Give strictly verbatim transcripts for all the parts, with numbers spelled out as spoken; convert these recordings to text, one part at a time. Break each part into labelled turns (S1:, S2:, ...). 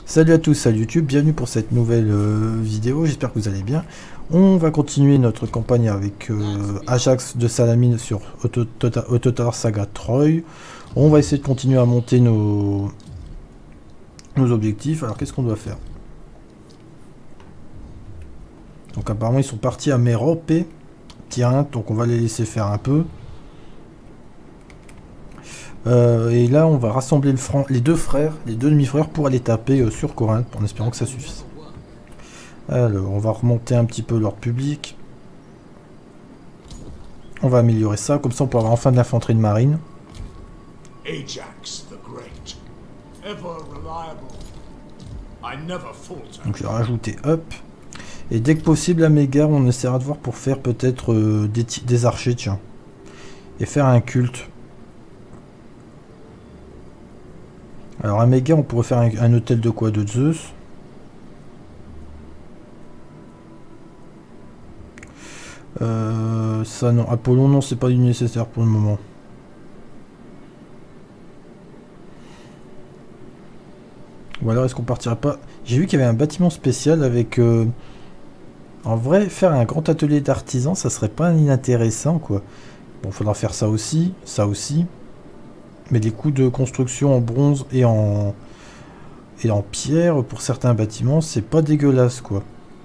S1: Salut à tous, salut YouTube, bienvenue pour cette nouvelle euh, vidéo, j'espère que vous allez bien. On va continuer notre campagne avec euh, Ajax de Salamine sur Autotar Saga Troy. On va essayer de continuer à monter nos, nos objectifs. Alors qu'est-ce qu'on doit faire? Donc apparemment ils sont partis à Merope, Tiens, donc on va les laisser faire un peu. Euh, et là on va rassembler le franc, les deux frères, les deux demi-frères pour aller taper euh, sur Corinthe, en espérant que ça suffise. Alors on va remonter un petit peu l'ordre public. On va améliorer ça, comme ça on pourra avoir enfin de l'infanterie de marine.
S2: Ajax the Great, ever reliable. I never falter.
S1: Donc je vais rajouter up. Et dès que possible à Mégare on essaiera de voir pour faire peut-être euh, des, des archers, tiens. Et faire un culte. Alors à Mégare on pourrait faire un, un hôtel de quoi? De Zeus. Euh, ça non. Apollon non, c'est pas du nécessaire pour le moment. Ou alors est-ce qu'on partirait pas? J'ai vu qu'il y avait un bâtiment spécial avec... Euh... En vrai, faire un grand atelier d'artisans, ça serait pas inintéressant quoi. Bon, faudra faire ça aussi, ça aussi. Mais les coûts de construction en bronze et en... Et en pierre pour certains bâtiments, c'est pas dégueulasse quoi.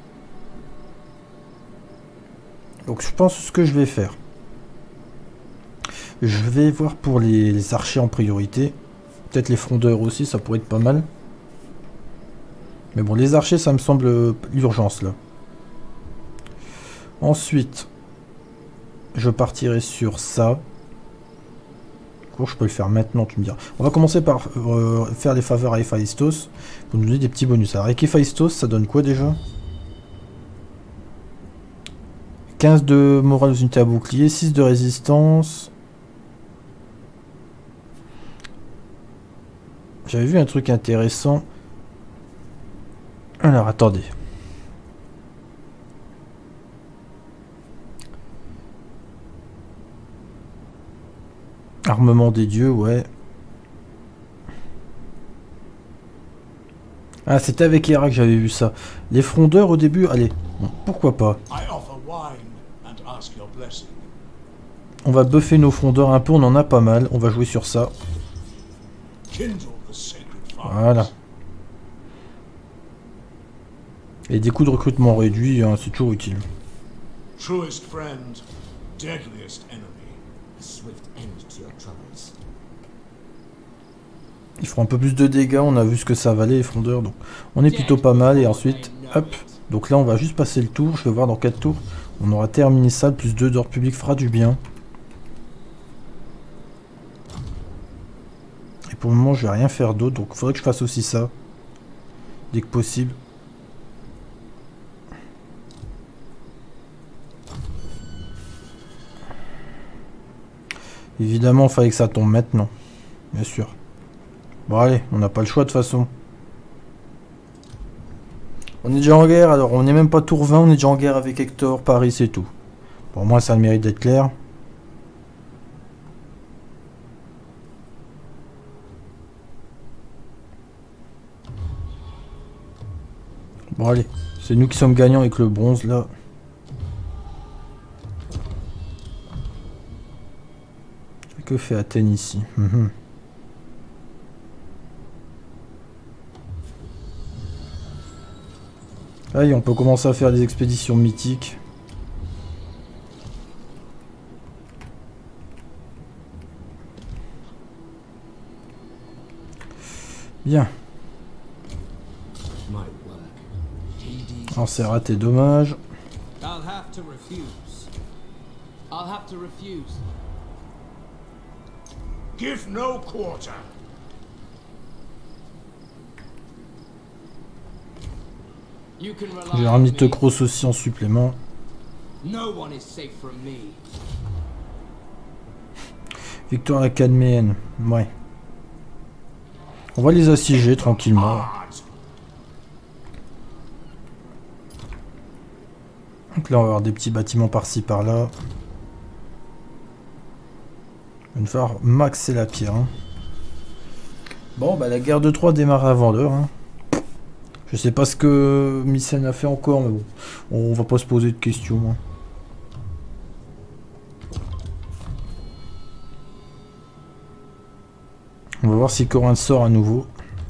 S1: Donc je pense ce que je vais faire. Je vais voir pour les, les archers en priorité. Peut-être les frondeurs aussi, ça pourrait être pas mal. Mais bon, les archers, ça me semble l'urgence là. Ensuite, je partirai sur ça. Je peux le faire maintenant, tu me diras. On va commencer par euh, faire les faveurs à Héphaïstos pour nous donner des petits bonus. Alors avec Héphaïstos, ça donne quoi déjà? quinze de morale aux unités à bouclier, six de résistance. J'avais vu un truc intéressant. Alors attendez. Armement des dieux, ouais. Ah, c'était avec Hera que j'avais vu ça. Les frondeurs au début, allez, bon, pourquoi pas. On va buffer nos frondeurs un peu, on en a pas mal. On va jouer sur ça. Voilà. Et des coûts de recrutement réduits, hein, c'est toujours utile.
S2: Truest friend, deadliest enemy.
S1: Ils feront un peu plus de dégâts, on a vu ce que ça valait les frondeurs, donc on est plutôt pas mal. Et ensuite, hop, donc là on va juste passer le tour, je vais voir dans quatre tours, on aura terminé ça, plus deux d'ordre public fera du bien. Et pour le moment je vais rien faire d'autre, donc il faudrait que je fasse aussi ça, dès que possible. Évidemment, il fallait que ça tombe maintenant, bien sûr. Bon allez, on n'a pas le choix de toute façon. On est déjà en guerre, alors on n'est même pas tour vingt, on est déjà en guerre avec Hector, Paris, c'est tout. Pour moi ça a le mérite d'être clair. Bon allez, c'est nous qui sommes gagnants avec le bronze là. Que fait Athènes ici? Mmh. Allez, on peut commencer à faire des expéditions mythiques. Bien. Alors c'est raté, dommage.
S2: Give no quarter.
S1: J'ai ramené Teucros aussi en supplément. Victoire académienne, ouais. On va les assiéger tranquillement. Donc là on va avoir des petits bâtiments par-ci par-là. Une fois maxer la pierre. Hein. Bon bah la guerre de Troie démarre avant l'heure. Hein. Je sais pas ce que Mycène a fait encore, mais bon, on va pas se poser de questions. Hein. On va voir si Corinthe sort à nouveau.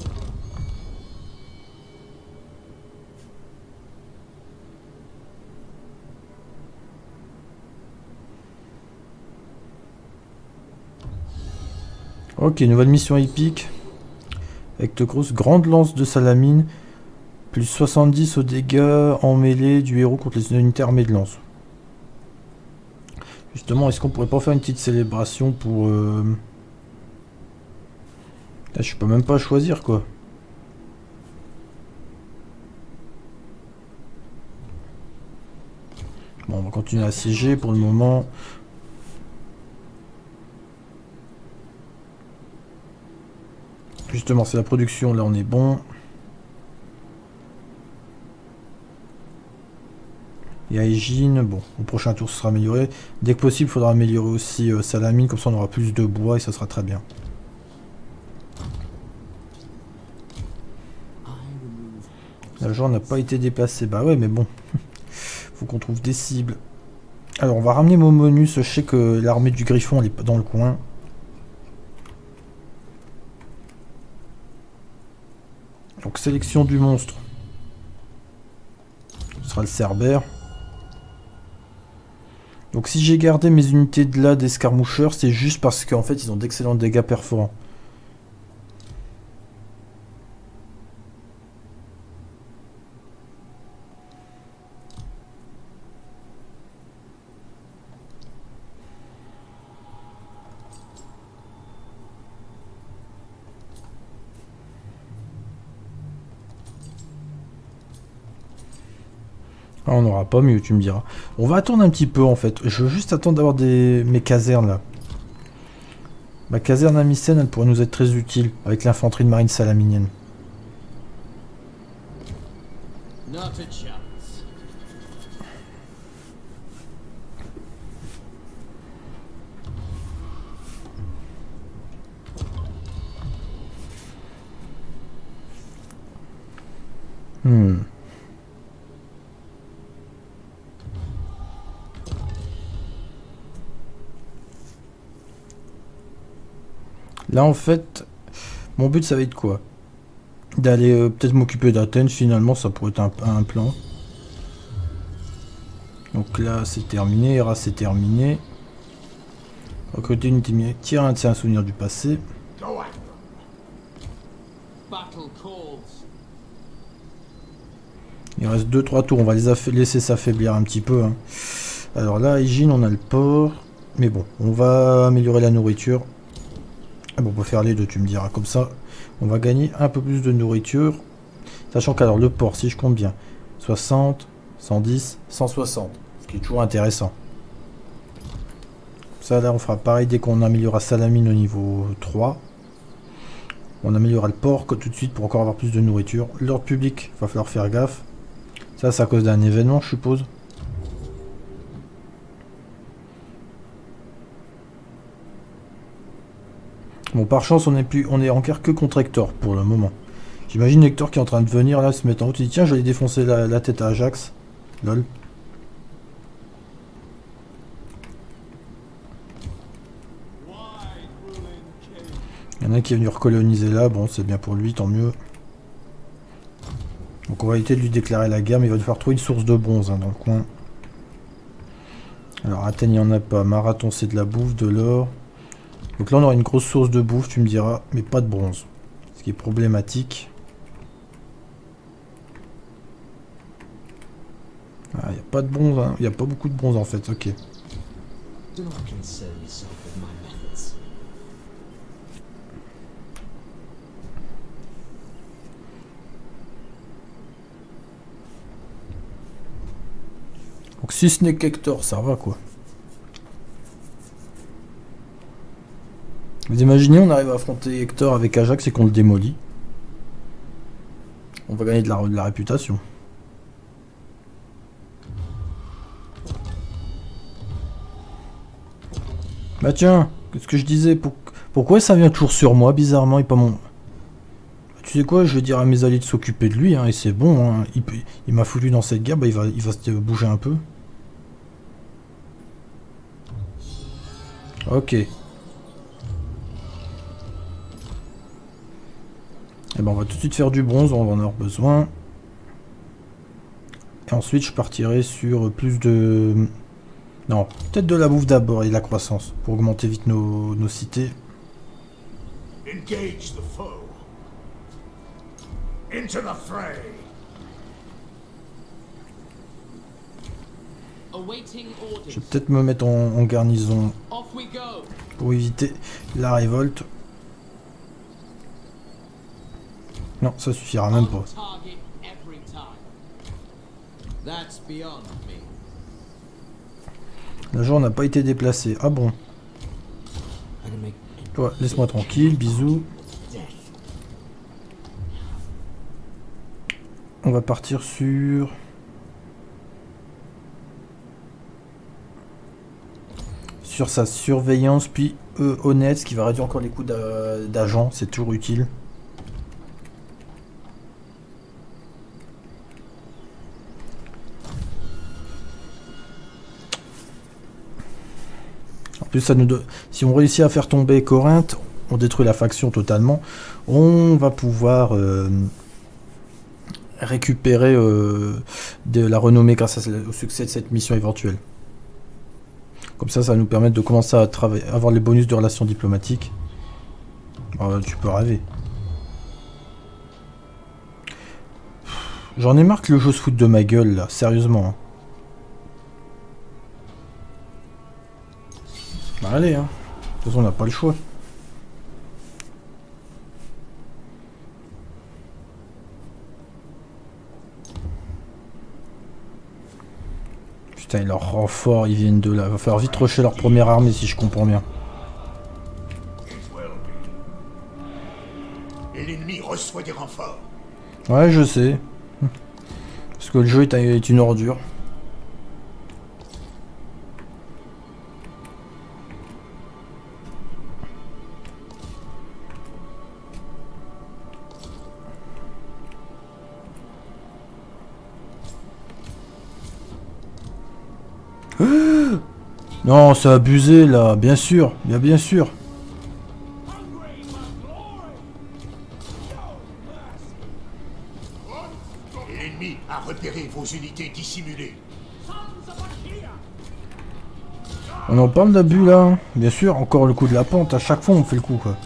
S1: Ok, nouvelle mission épique. Avec de grosses grandes lances de salamine. Plus soixante-dix aux dégâts en mêlée du héros contre les unités armées de lance. Justement, est-ce qu'on pourrait pas faire une petite célébration pour... Euh... Là, je peux même pas choisir, quoi. Bon, on va continuer à assiéger pour le moment. Justement, c'est la production, là on est bon. Et à Égine, bon, au prochain tour ce sera amélioré. Dès que possible, il faudra améliorer aussi euh, Salamine, comme ça on aura plus de bois et ça sera très bien. L'argent n'a pas été déplacé, bah ouais, mais bon, faut qu'on trouve des cibles. Alors on va ramener Momonus, je sais que l'armée du Griffon elle est pas dans le coin. Donc sélection du monstre. Ce sera le Cerbère. Donc si j'ai gardé mes unités de là d'escarmoucheurs, c'est juste parce qu'en fait ils ont d'excellents dégâts perforants. Ah, on n'aura pas mieux, tu me diras. On va attendre un petit peu en fait. Je veux juste attendre d'avoir des... mes casernes là. Ma caserne à Mycène, elle pourrait nous être très utile avec l'infanterie de marine salaminienne. Hmm. Là en fait, mon but ça va être quoi? D'aller euh, peut-être m'occuper d'Athènes, finalement ça pourrait être un, un plan. Donc là c'est terminé, Héra c'est terminé. Recruter une unité tiens, c'est un souvenir du passé. Il reste deux trois tours, on va les laisser s'affaiblir un petit peu. Hein. Alors là, à Égine, on a le port. Mais bon, on va améliorer la nourriture. Bon, on peut faire les deux, tu me diras. Comme ça, on va gagner un peu plus de nourriture. Sachant qu'alors, le port, si je compte bien, soixante, cent dix, cent soixante. Ce qui est toujours intéressant. Ça, là, on fera pareil dès qu'on améliorera Salamine au niveau trois. On améliorera le port tout de suite pour encore avoir plus de nourriture. L'ordre public, il va falloir faire gaffe. Ça, c'est à cause d'un événement, je suppose. Bon, par chance, on est plus, on est en guerre que contre Hector pour le moment. J'imagine Hector qui est en train de venir là, se mettre en route. Il dit tiens, je vais aller défoncer la, la tête à Ajax. Lol. Il y en a un qui est venu recoloniser là. Bon, c'est bien pour lui, tant mieux. Donc on va éviter de lui déclarer la guerre, mais il va devoir trouver une source de bronze hein, dans le coin. Alors Athènes, il n'y en a pas. Marathon, c'est de la bouffe, de l'or. Donc là, on aura une grosse source de bouffe, tu me diras, mais pas de bronze. Ce qui est problématique. Ah, il n'y a pas de bronze, hein. Il n'y a pas beaucoup de bronze en fait, ok. Donc si ce n'est qu'Hector, ça va quoi. Vous imaginez, on arrive à affronter Hector avec Ajax et qu'on le démolit. On va gagner de la, de la réputation. Bah tiens, qu'est-ce que je disais pour... Pourquoi ça vient toujours sur moi, bizarrement, et pas mon... Tu sais quoi, je vais dire à mes alliés de s'occuper de lui, hein, et c'est bon, hein. Il, peut- il m'a foutu dans cette guerre, bah il va, il va se bouger un peu. Ok. Et ben on va tout de suite faire du bronze, on va en avoir besoin. Et ensuite je partirai sur plus de... Non, peut-être de la bouffe d'abord et de la croissance, pour augmenter vite nos, nos cités.
S2: Engage the foe. Into the fray.
S3: Awaiting orders.
S1: Je vais peut-être me mettre en, en garnison
S3: Off we go.
S1: pour éviter la révolte. Non, ça suffira même pas.
S3: On target every time. That's beyond me.
S1: La jour n'a pas été déplacée. Ah bon. Toi, laisse-moi tranquille, bisous. On va partir sur... Sur sa surveillance, puis euh, honnête, ce qui va réduire encore les coûts d'a- d'agents, c'est toujours utile. En plus, ça nous do- si on réussit à faire tomber Corinthe, on détruit la faction totalement, on va pouvoir euh, récupérer euh, de la renommée grâce à, au succès de cette mission éventuelle. Comme ça, ça va nous permettre de commencer à travailler, avoir les bonus de relations diplomatiques. Euh, tu peux rêver. J'en ai marre que le jeu se foute de ma gueule, là, sérieusement. Hein. Bah allez, hein. De toute façon, on n'a pas le choix. Putain, leurs renforts, ils viennent de là. Il va falloir vite rusher leur première armée, si je comprends bien.
S2: L'ennemi reçoit des renforts.
S1: Ouais, je sais. Parce que le jeu est, est une ordure. Non, c'est abusé là, bien sûr, bien bien sûr.
S2: L'ennemi a repéré vos unités dissimulées.
S1: On en parle d'abus là, hein. Bien sûr, encore le coup de la pente, à chaque fois on fait le coup quoi.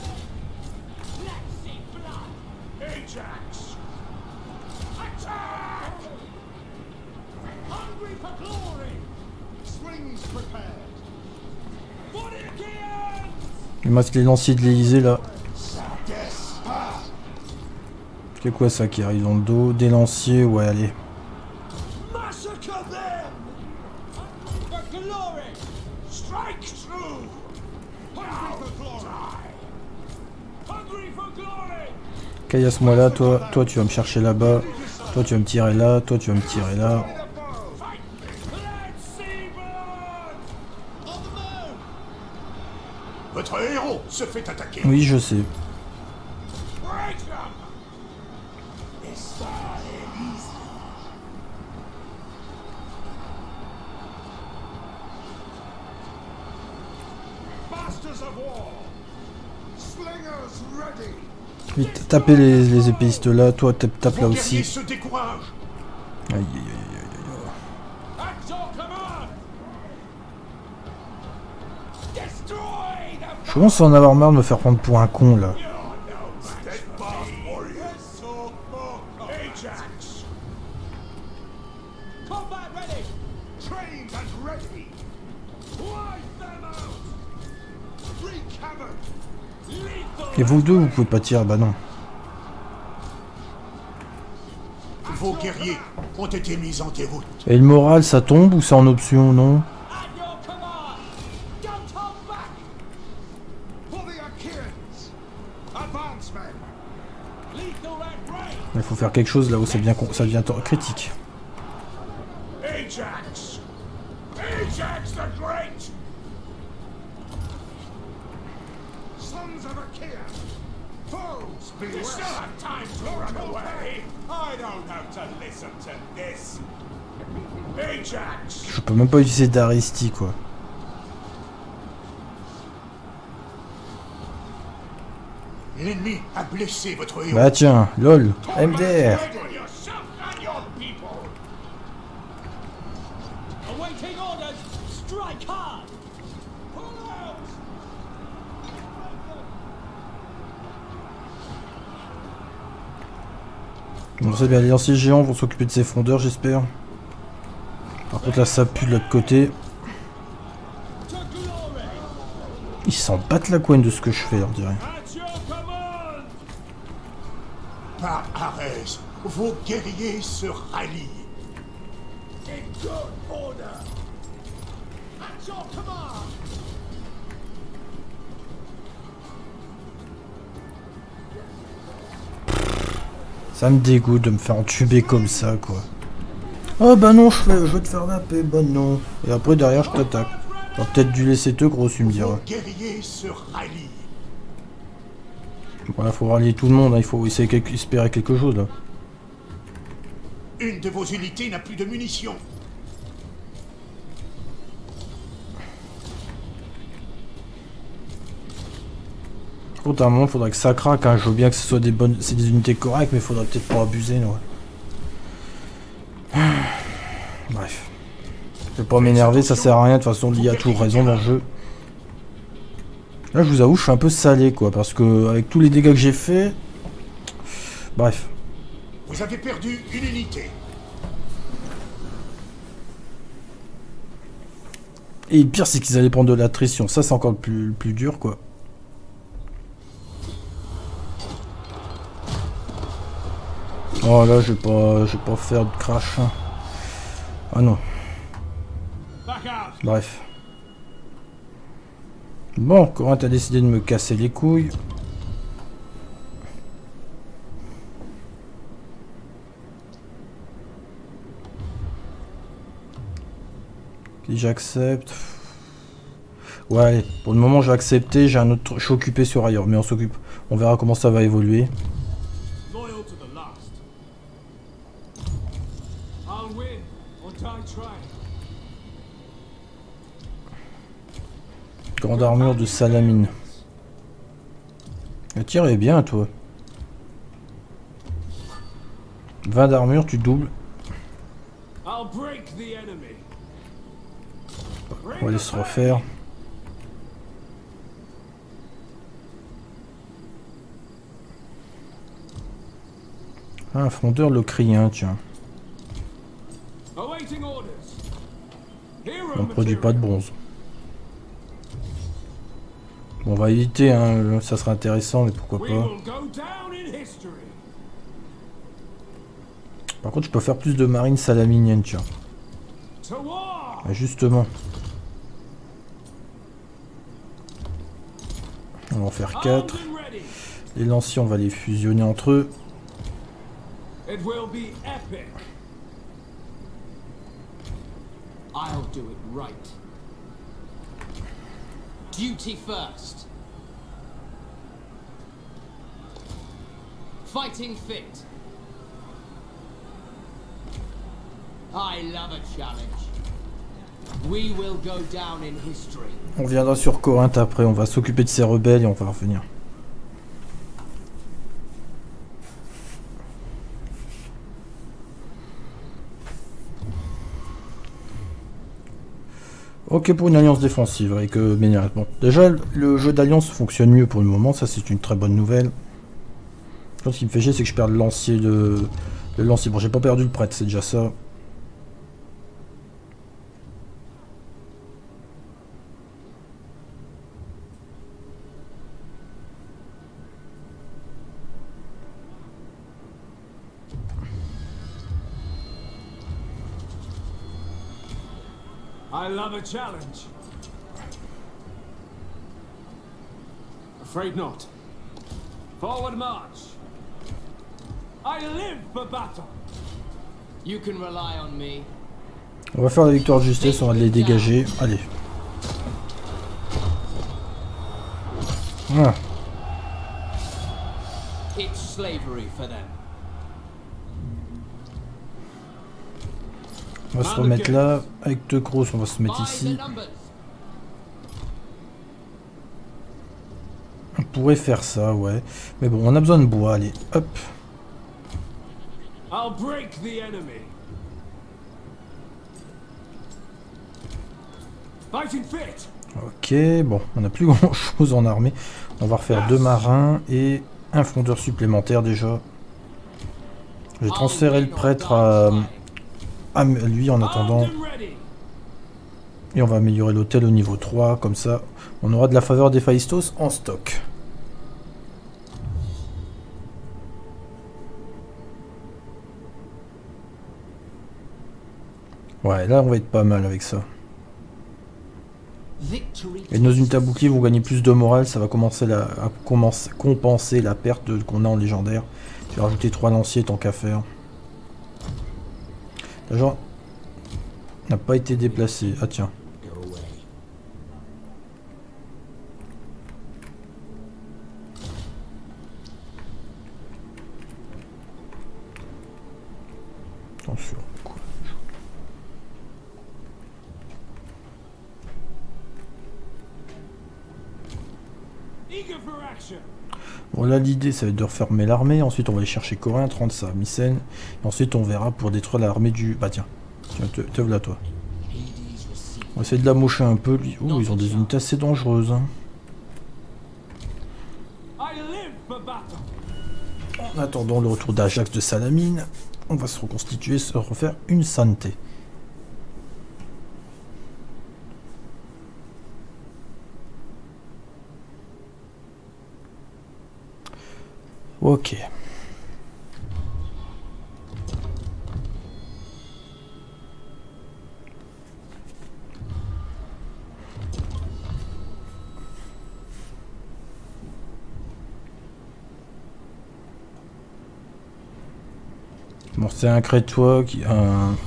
S2: Ajax! Attack! Hungry for glory! Slings prepared! Fortifications!
S1: Il masque les lanciers de l'Elysée là. C'est quoi ça qui arrive dans le dos? Des lanciers, ouais allez.
S2: Massacre them! For glory! Strike true! Hungry for glory! Hungry for glory!
S1: Caillasse-moi là, toi, toi tu vas me chercher là-bas. Toi tu vas me tirer là, toi tu vas me tirer là.
S2: Let's see blood! On the move! Votre héros se fait attaquer.
S1: Oui, je sais.
S2: Break them! Masters of war! Slingers ready!
S1: Vite, tapez les, les épéistes là, toi tape, tape là
S2: Vos guerriers
S1: aussi.
S2: se découragent!
S1: Aïe aïe aïe aïe aïe.
S2: At your command! Destroy them!
S1: Je commence à en avoir marre de me faire prendre pour un con là.
S2: Steadfast warriors! Ajax! Combat ready! Trained and ready! Wipe them out! Wreak havoc! Lethal!
S1: Et vous deux, vous pouvez pas tirer, bah non.
S2: Vos guerriers ont été mis en déroute.
S1: Et le moral, ça tombe ou c'est en option, non?
S2: At your command! Don't hold back! For the Achaeans! Advance, men! Lethal red ray!
S1: Il faut faire quelque chose là où c'est bien con- ça devient critique.
S2: Ajax! Ajax the Great! Sons of Achaea! Foes be you still have time to run away. I don't have to listen to this. Ajax.
S1: Je peux même pas utiliser d'Aristi quoi.
S2: L'ennemi a blessé votre héros.
S1: Bah tiens, lol, M D R.
S3: Awaiting orders. Strike hard. Pull out.
S1: Bon, c'est bien, les lanciers géants vont s'occuper de ces fondeurs, j'espère. Par contre, là, ça pue de l'autre côté.
S3: To glory.
S1: Ils s'en battent la couenne de ce que je fais, on dirait.
S3: At your command.
S2: Par Arès, vos guerriers se rallient. In good order. At your command.
S1: Ça me dégoûte de me faire entuber comme ça, quoi. Oh bah non, je, fais, je veux te faire la paix, bah non. Et après, derrière, je t'attaque. J'aurais peut-être dû laisser te gros, tu me diras.
S2: Vos guerriers se rallient.
S1: Voilà, faut rallier tout le monde, hein. Il faut essayer quelque, espérer quelque chose, là.
S2: Une de vos unités n'a plus de munitions.
S1: Par contre, à un moment, faudrait que ça craque, hein. Je veux bien que ce soit des bonnes, c'est des unités correctes, mais faudrait peut-être pas abuser, ouais. Bref. Je vais pas m'énerver, ça sert à rien, de toute façon, il y a toujours raison dans le jeu. Là, je vous avoue, je suis un peu salé, quoi, parce que avec tous les dégâts que j'ai fait... Bref.
S2: Vous avez perdu une unité.
S1: Et le pire, c'est qu'ils allaient prendre de l'attrition. Ça, c'est encore le plus, le plus dur, quoi. Oh là, je vais pas, je vais pas faire de crash. Hein. Ah non. Bref. Bon, Corinthe a décidé de me casser les couilles. Si j'accepte. Ouais, allez, pour le moment, je vais accepter. J'ai un autre. Je suis occupé sur ailleurs, mais on s'occupe. On verra comment ça va évoluer. Grande armure de Salamine. Le tir est bien, toi. vingt d'armure, tu doubles. On va aller se refaire. Ah, un fondeur locrien, tiens. On ne produit pas de bronze. Bon, on va éviter, hein, ça sera intéressant, mais pourquoi pas. Par contre, je peux faire plus de marine salaminienne, tiens. Ah, justement. On va en faire quatre. Les lanciers, on va les fusionner entre eux.
S3: I'll do it right. Duty first. Fighting fit. I love a challenge. We will go down in history.
S1: On viendra sur Corinthe après, on va s'occuper de ces rebelles et on va revenir. Ok, pour une alliance défensive avec euh, Bénérat. Bon, déjà, le jeu d'alliance fonctionne mieux pour le moment, ça c'est une très bonne nouvelle. Ce qui me fait chier, c'est que je perds le lancier de... Le lancier, bon, j'ai pas perdu le prêtre, c'est déjà ça.
S3: I love a challenge. Afraid not. Forward march. I live for battle. You can rely on me.
S1: On va faire la victoire de justesse, on va les dégager. Allez. Voilà.
S3: It's slavery for them.
S1: On va se remettre là. Avec deux grosses, on va se mettre ici. On pourrait faire ça, ouais. Mais bon, on a besoin de bois, allez, hop.
S3: I'll break the enemy. Fighting fit.
S1: Ok, bon, on n'a plus grand chose en armée. On va refaire deux marins et un fondeur supplémentaire déjà. Je vais transférer le prêtre à, à lui en attendant. Et on va améliorer l'hôtel au niveau trois, comme ça on aura de la faveur des Phaistos en stock. Ouais, là on va être pas mal avec ça. Et nos unités à bouclier vont gagner plus de morale, ça va commencer la, à commencer, compenser la perte qu'on a en légendaire. Je vais rajouter trois lanciers tant qu'à faire. L'agent n'a pas été déplacé. Ah tiens. Attention. Bon là l'idée ça va être de refermer l'armée, ensuite on va aller chercher Corinthe, rendre ça à Mycène, et ensuite on verra pour détruire l'armée du... Bah tiens, tiens te, te voilà toi. On va essayer de la mocher un peu, lui. Oh ils ont des unités assez dangereuses. Hein. En attendant le retour d'Ajax de Salamine, on va se reconstituer, se refaire une santé. Ok. Bon, c'est un crétois qui... Un...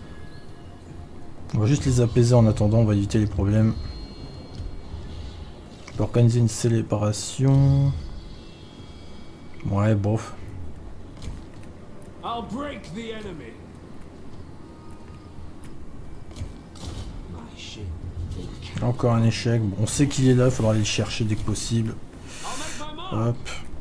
S1: On va juste les apaiser en attendant, on va éviter les problèmes. On peut organiser une célébration... Ouais, bof. Encore un échec. Bon, on sait qu'il est là, il faudra aller le chercher dès que possible. Hop.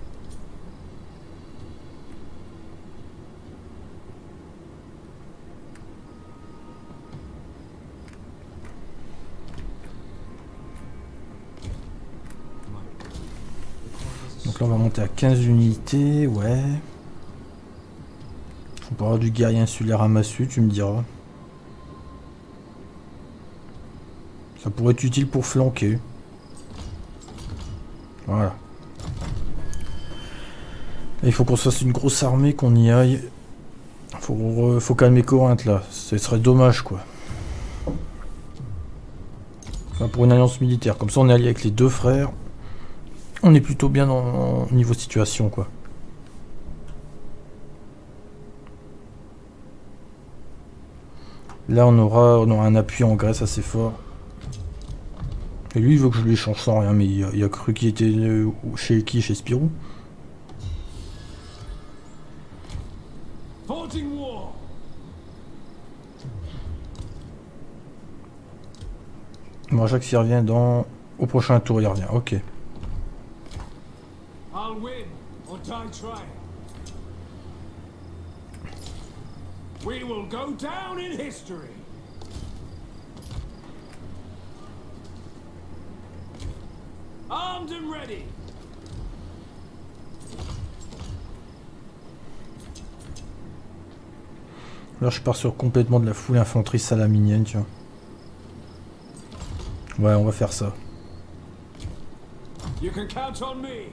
S1: Donc là on va monter à quinze unités, ouais. On peut avoir du guerrier insulaire à massue, tu me diras. Ça pourrait être utile pour flanquer. Voilà. Et il faut qu'on se fasse une grosse armée, qu'on y aille. Faut, faut calmer Corinthe là, ce serait dommage quoi. Enfin, pour une alliance militaire, comme ça on est allié avec les deux frères. On est plutôt bien dans, au niveau situation quoi. Là on aura, on aura un appui en Grèce assez fort. Et lui il veut que je lui échange sans rien, mais il a, il a cru qu'il était euh, chez qui? Chez Spirou. Bon, Jacques il revient dans... Au prochain tour il revient, ok.
S2: We will go down in history. Armed and ready.
S1: Là je pars sur complètement de la foule infanterie salaminienne, tu vois. Ouais, on va faire ça.
S2: You can count on me.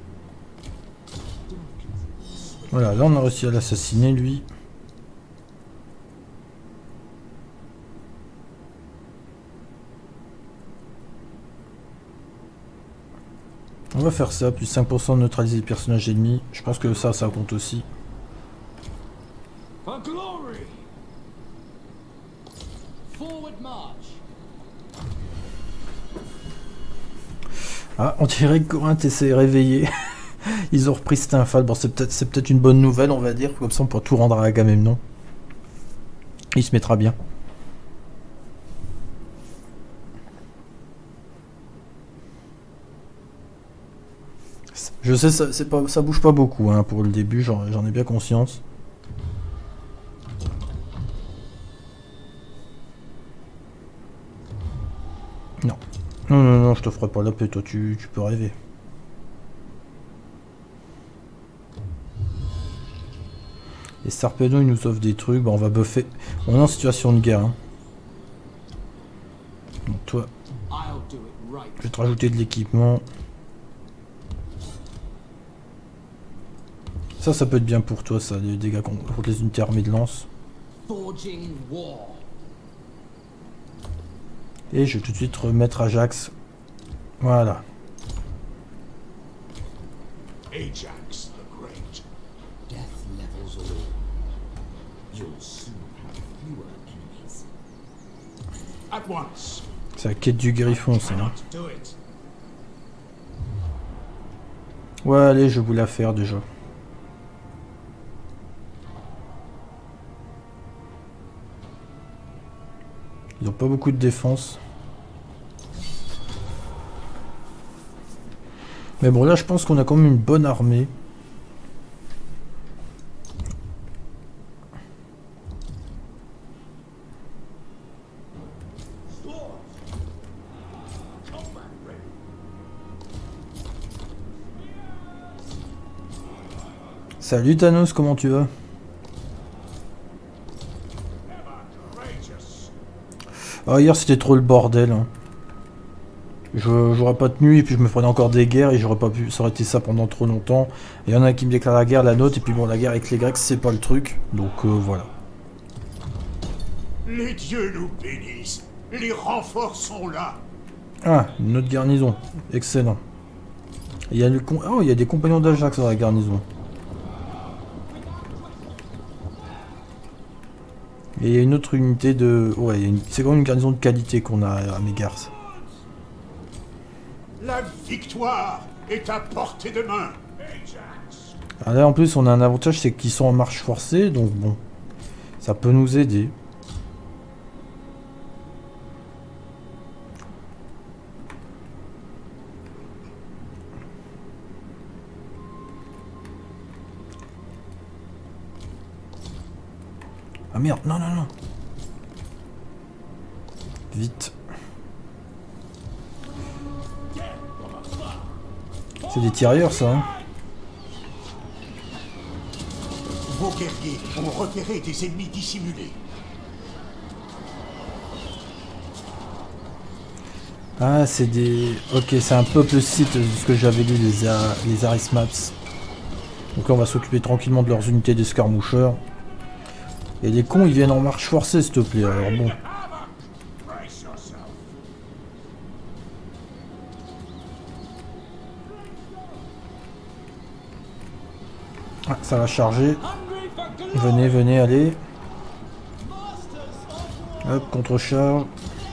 S1: Voilà, là on a réussi à l'assassiner lui. On va faire ça, plus cinq pour cent de neutraliser les personnages ennemis. Je pense que ça, ça compte aussi. Ah, on dirait que Corinthe s'est réveillé. Ils ont repris Stymphal. Bon, c'est peut-être c'est peut-être une bonne nouvelle, on va dire. Comme ça, on pourra tout rendre à Agamemnon. Il se mettra bien. Je sais, ça, c'est pas, ça bouge pas beaucoup hein, pour le début, j'en j'en ai bien conscience. Non. Non, non, non, je te ferai pas la paix, toi, tu, tu peux rêver. Les Sarpedons, ils nous offrent des trucs, bah, on va buffer. On est en situation de guerre. Hein. Donc toi, je vais te rajouter de l'équipement. Ça, ça peut être bien pour toi, ça, les dégâts contre les unités armées de lance. Et je vais tout de suite remettre Ajax. Voilà.
S2: Ajax the Great.
S4: Death levels all. You'll soon have fewer enemies.
S2: At once.
S1: C'est la quête du griffon, ça. Hein.
S2: Do it.
S1: Ouais, allez, je vais vous la faire déjà. Ils ont pas beaucoup de défense. Mais bon, là, je pense qu'on a quand même une bonne armée. Salut Thanos, comment tu vas? Ah, hier c'était trop le bordel. Hein. Je j'aurais pas tenu et puis je me prenais encore des guerres et j'aurais pas pu s'arrêter ça pendant trop longtemps. Il y en a qui me déclarent la guerre, la nôtre, et puis bon, la guerre avec les Grecs c'est pas le truc. Donc euh, voilà.
S2: Les dieux nous bénissent. Les renforts sont là.
S1: Ah, une autre garnison. Excellent. Il y a, le con... oh, il y a des compagnons d'Ajax dans la garnison. Et il y a une autre unité de... Ouais, une... c'est quand même une garnison de qualité qu'on a à Mégars.
S2: La victoire est à portée de main. Ajax.
S1: Ah là en plus on a un avantage, c'est qu'ils sont en marche forcée, donc bon, ça peut nous aider. Ah merde, non, non, non. Vite. C'est des tirailleurs, ça, hein.
S2: Vos guerriers ont repéré des ennemis dissimulés.
S1: Ah, c'est des... Ok, c'est un peuple site de ce que j'avais lu, les, Ar... les Aris Maps. Donc là, on va s'occuper tranquillement de leurs unités d'escarmoucheurs. Et les cons, ils viennent en marche forcée, s'il te plaît. Alors bon. Ah, ça va charger. Venez, venez, allez. Hop, contre-charge.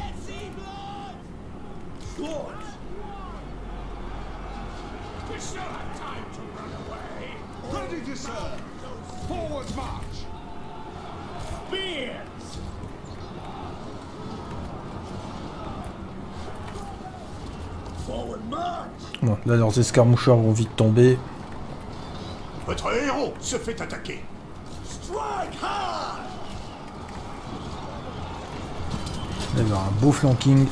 S1: Bon, là, leurs escarmoucheurs vont vite tomber.
S2: Votre héros se fait attaquer. Strike hard.
S1: Il va y avoir un beau flanking.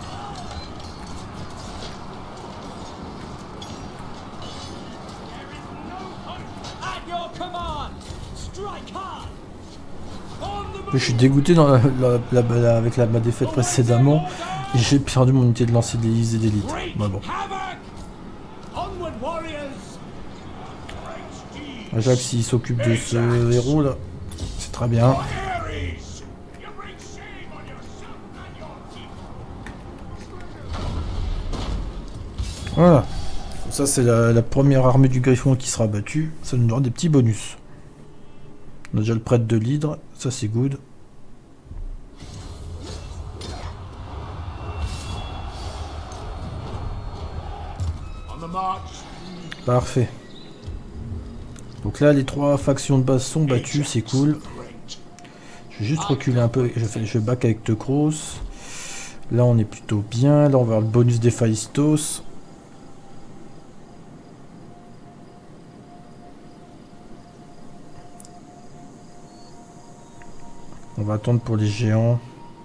S1: Je suis dégoûté dans la, la, la, la, avec la, ma défaite précédemment. J'ai perdu mon unité de lancer d'hélice et d'élite. Bah bon. Ajax, il s'occupe de ce héros là. C'est très bien. Voilà. Ça, c'est la, la première armée du Griffon qui sera battue. Ça nous donnera des petits bonus. On a déjà le prêtre de l'hydre. Ça, c'est good. Parfait. Donc là, les trois factions de base sont battues, c'est cool. Je vais juste reculer un peu, je fais je back avec Teucros. Là, on est plutôt bien. Là, on va avoir le bonus des Phaistos. On va attendre pour les géants.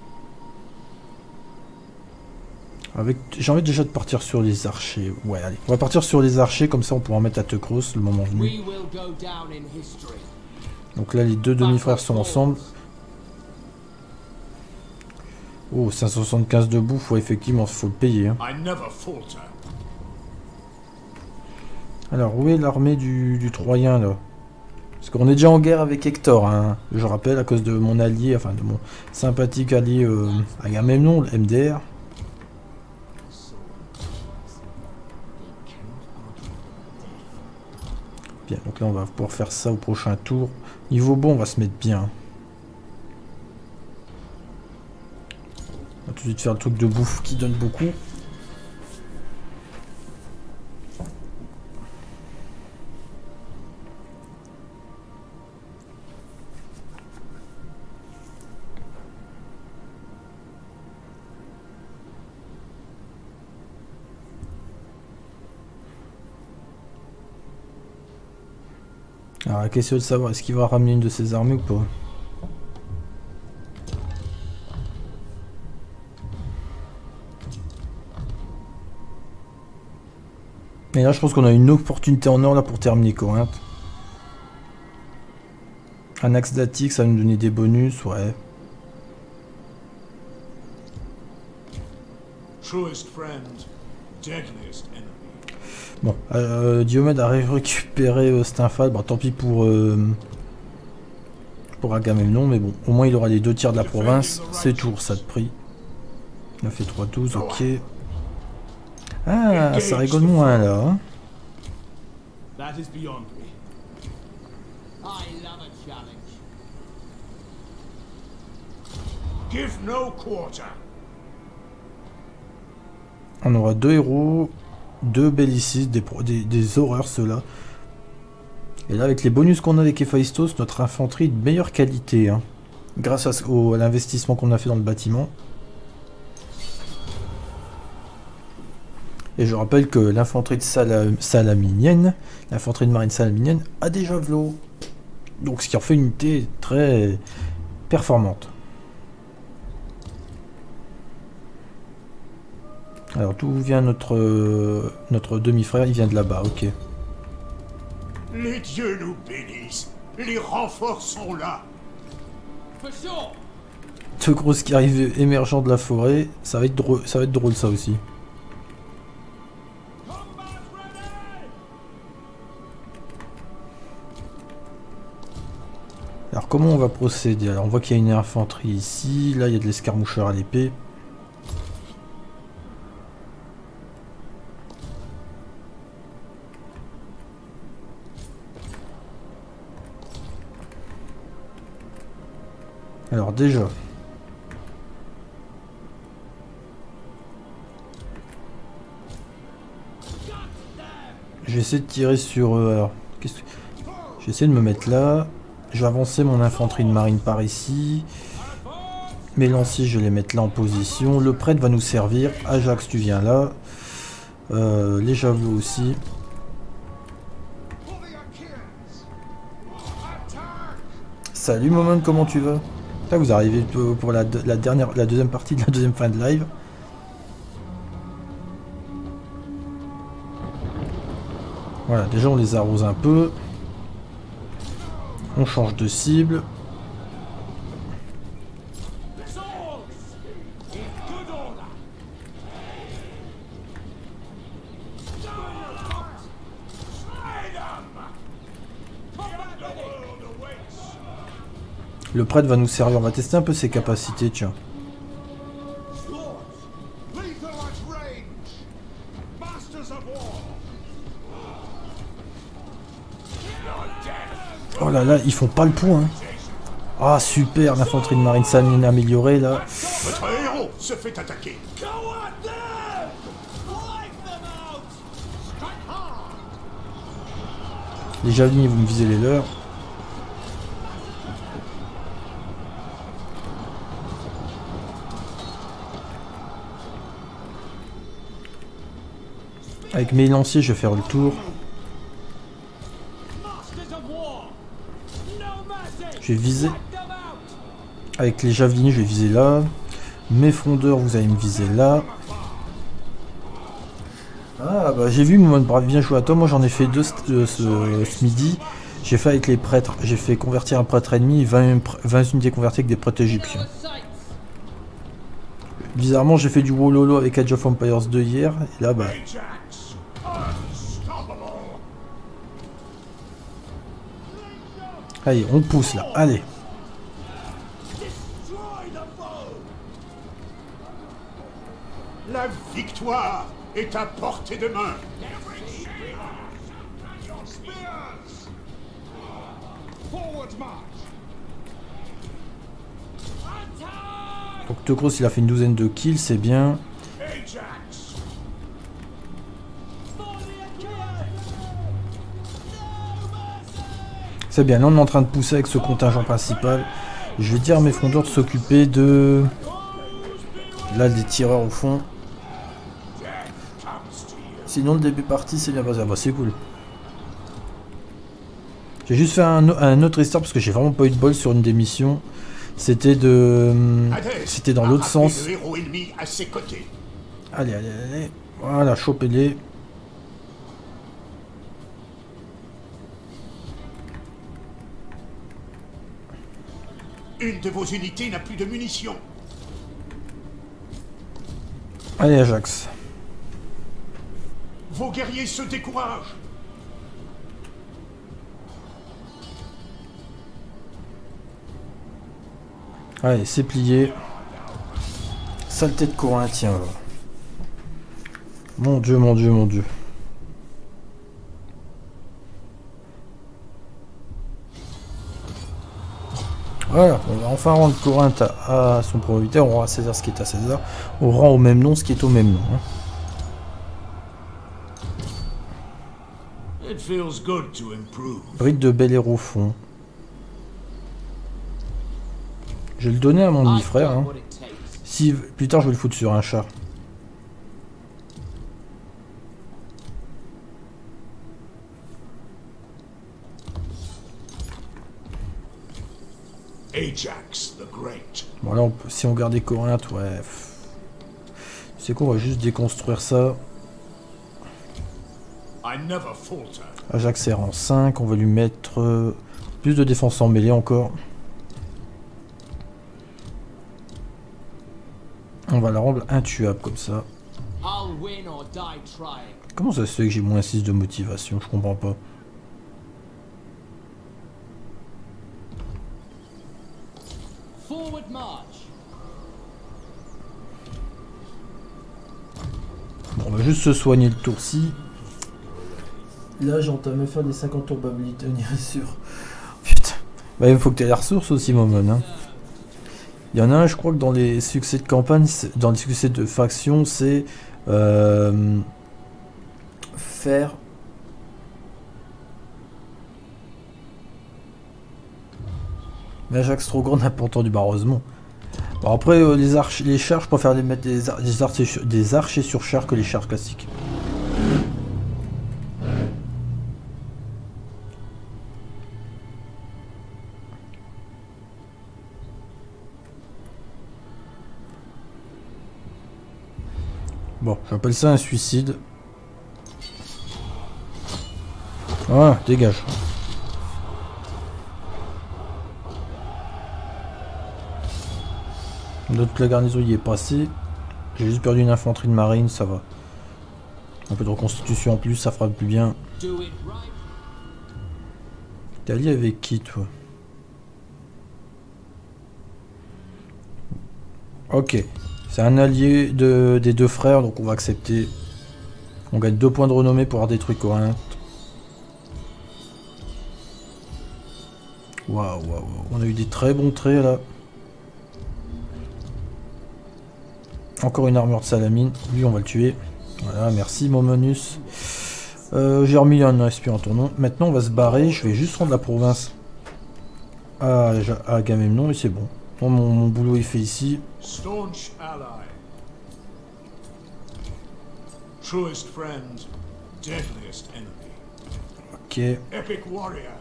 S1: Avec, j'ai envie déjà de partir sur les archers. Ouais, allez. On va partir sur les archers, comme ça on pourra en mettre à Teucros le moment venu. Donc là, les deux demi-frères sont ensemble. Oh, cinq cent soixante-quinze de bouffe, ouais, effectivement, il faut le payer. Hein. Alors, où est l'armée du, du Troyen, là? Parce qu'on est déjà en guerre avec Hector, hein. Je rappelle, à cause de mon allié, enfin de mon sympathique allié euh, Agamemnon, le M D R. Bien, donc là, on va pouvoir faire ça au prochain tour. Niveau bon, on va se mettre bien. On va tout de suite faire le truc de bouffe qui donne beaucoup. Alors la question est de savoir, est-ce qu'il va ramener une de ses armées ou pas? Et là je pense qu'on a une opportunité en or là pour terminer Corinthe. Un axe d'Attique, ça va nous donner des bonus, ouais. Bon, euh, Diomède a récupéré euh, Stymphale, bon tant pis pour, euh, pour Agamemnon, mais bon, au moins il aura les deux tiers de la province, c'est toujours ça de prix. Il a fait trois douze, ok. Ah, ça rigole moins là. Hein. On aura deux héros, deux bellicistes, des, des, des horreurs ceux-là. Et là avec les bonus qu'on a avec Héphaïstos, notre infanterie est de meilleure qualité. Hein, grâce à, au, à l'investissement qu'on a fait dans le bâtiment. Et je rappelle que l'infanterie de Salam, salaminienne, l'infanterie de marine salaminienne a des javelots. Donc ce qui en fait une unité très performante. Alors d'où vient notre euh, notre demi-frère? Il vient de là-bas, ok.
S2: Les dieux nous bénissent. Les renforts sont là.
S1: Teucros qui arrive émergent de la forêt, ça va être drôle, ça va être drôle ça aussi. Alors comment on va procéder? Alors on voit qu'il y a une infanterie ici, là il y a de l'escarmoucheur à l'épée. Alors déjà, je vais essayer de tirer sur eux. Alors, qu'est-ce que... je vais essayer de me mettre là. Je vais avancer mon infanterie de marine par ici. Mes lanciers, je vais les mettre là en position. Le prêtre va nous servir. Ajax, tu viens là. Euh, les javelots aussi. Salut Moment, comment tu vas? Là, vous arrivez pour la, la dernière, la deuxième partie de la deuxième fin de live. Voilà, déjà on les arrose un peu. On change de cible. Le prêtre va nous servir, on va tester un peu ses capacités, tiens. Oh là là, ils font pas le point. Hein. Ah super, l'infanterie de marine saline améliorée là.
S2: Votre héros se fait attaquer.
S1: Les javelins, vous me visez les leurs. Avec mes lanciers, je vais faire le tour. Je vais viser. Avec les javelins, je vais viser là. Mes frondeurs, vous allez me viser là. Ah bah j'ai vu mon brave, bien joué à toi. Moi j'en ai fait deux euh, ce, ce midi. J'ai fait avec les prêtres. J'ai fait convertir un prêtre ennemi, vingt, vingt unités converties avec des prêtres égyptiens. Bizarrement j'ai fait du wololo avec Age of Empires deux hier. Et là bah... Allez, on pousse là, allez.
S2: La victoire est à portée de main.
S1: Donc Tokros il a fait une douzaine de kills, c'est bien. C'est bien, là on est en train de pousser avec ce contingent principal. Je vais dire à mes frondeurs de s'occuper de... Là des tireurs au fond. Sinon le début parti c'est bien passé. Ah bah c'est cool. J'ai juste fait un, un autre restart parce que j'ai vraiment pas eu de bol sur une des missions. C'était de... C'était dans l'autre sens. Allez, allez, allez. Voilà, chopez-les.
S2: Une de vos unités n'a plus de munitions.
S1: Allez Ajax.
S2: Vos guerriers se découragent.
S1: Allez, c'est plié. Saleté de Corinthien. Alors. Mon dieu, mon dieu, mon dieu. Voilà, on va enfin rendre Corinthe à, à son propriétaire. On rend à César ce qui est à César. On rend au même nom ce qui est au même nom. Hein. Bride de Bel Air au fond. Je vais le donner à mon demi-frère. Hein. Si plus tard je vais le foutre sur un char.
S2: Ajax the Great.
S1: Bon là, on peut, si on gardait Corinthe, ouais. C'est quoi, on va juste déconstruire ça. Ajax est en cinq, on va lui mettre euh, plus de défense en mêlée encore. On va la rendre intuable comme ça. Comment ça se fait que j'ai moins six de motivation? Je comprends pas. Bon, on va juste se soigner le tour-ci. Là, j'entame à faire des cinquante tours probabilité sur. Putain. Bah, il faut que tu aies les ressources aussi, Momon. Hein. Il y en a un, je crois que dans les succès de campagne, dans les succès de faction, c'est euh, faire. Mais Ajax trop grand n'a pas entendu, bah heureusement. Bon, après, euh, les, arches, les chars, je préfère les mettre des, ar des, archers, sur, des archers sur chars que les chars classiques. Bon, j'appelle ça un suicide. Voilà, dégage. D'autres la garnison y est passé. J'ai juste perdu une infanterie de marine, ça va. Un peu de reconstitution en plus, ça fera plus bien. T'es allié avec qui, toi? Ok. C'est un allié de, des deux frères, donc on va accepter. On gagne deux points de renommée pour avoir détruit Corinthe. Waouh, waouh, on a eu des très bons traits là. Encore une armure de salamine. Lui, on va le tuer. Voilà, merci Momonus. Euh, J'ai remis un aspirant en tournant. Maintenant, on va se barrer. Je vais juste rendre la province à, à Agamemnon et c'est bon. Bon, mon, mon boulot est fait ici.
S2: Staunch ally. Truest friend, deadliest enemy.
S1: Ok.
S2: Epic warrior.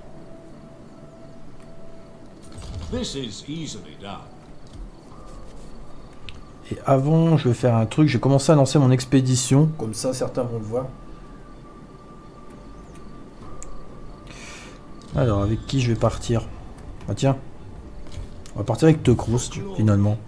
S2: This is easily done.
S1: Et avant, je vais faire un truc. Je vais commencer à lancer mon expédition. Comme ça, certains vont le voir. Alors, avec qui je vais partir? Ah tiens. On va partir avec Teucros, finalement.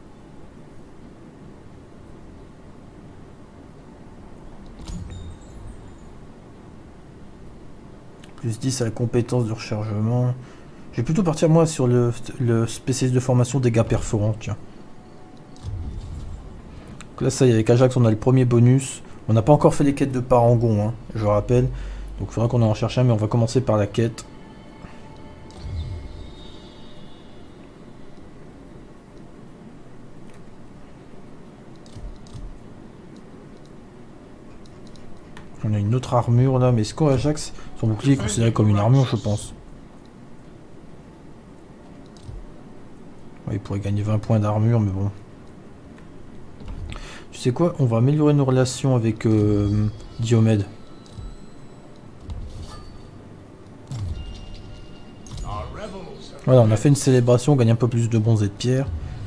S1: Plus dix à la compétence de rechargement. Je vais plutôt partir, moi, sur le, le spécialiste de formation dégâts perforants, tiens. Donc là, ça y est, avec Ajax, on a le premier bonus. On n'a pas encore fait les quêtes de Parangon, hein, je rappelle. Donc il faudra qu'on en cherche un, mais on va commencer par la quête. On a une autre armure là, mais est-ce qu'Ajax, son bouclier est considéré comme une armure, je pense. Ouais, il pourrait gagner vingt points d'armure, mais bon. Tu sais quoi, on va améliorer nos relations avec euh, Diomède. Voilà, on a fait une célébration, on gagne un peu plus de bronze et de pierre.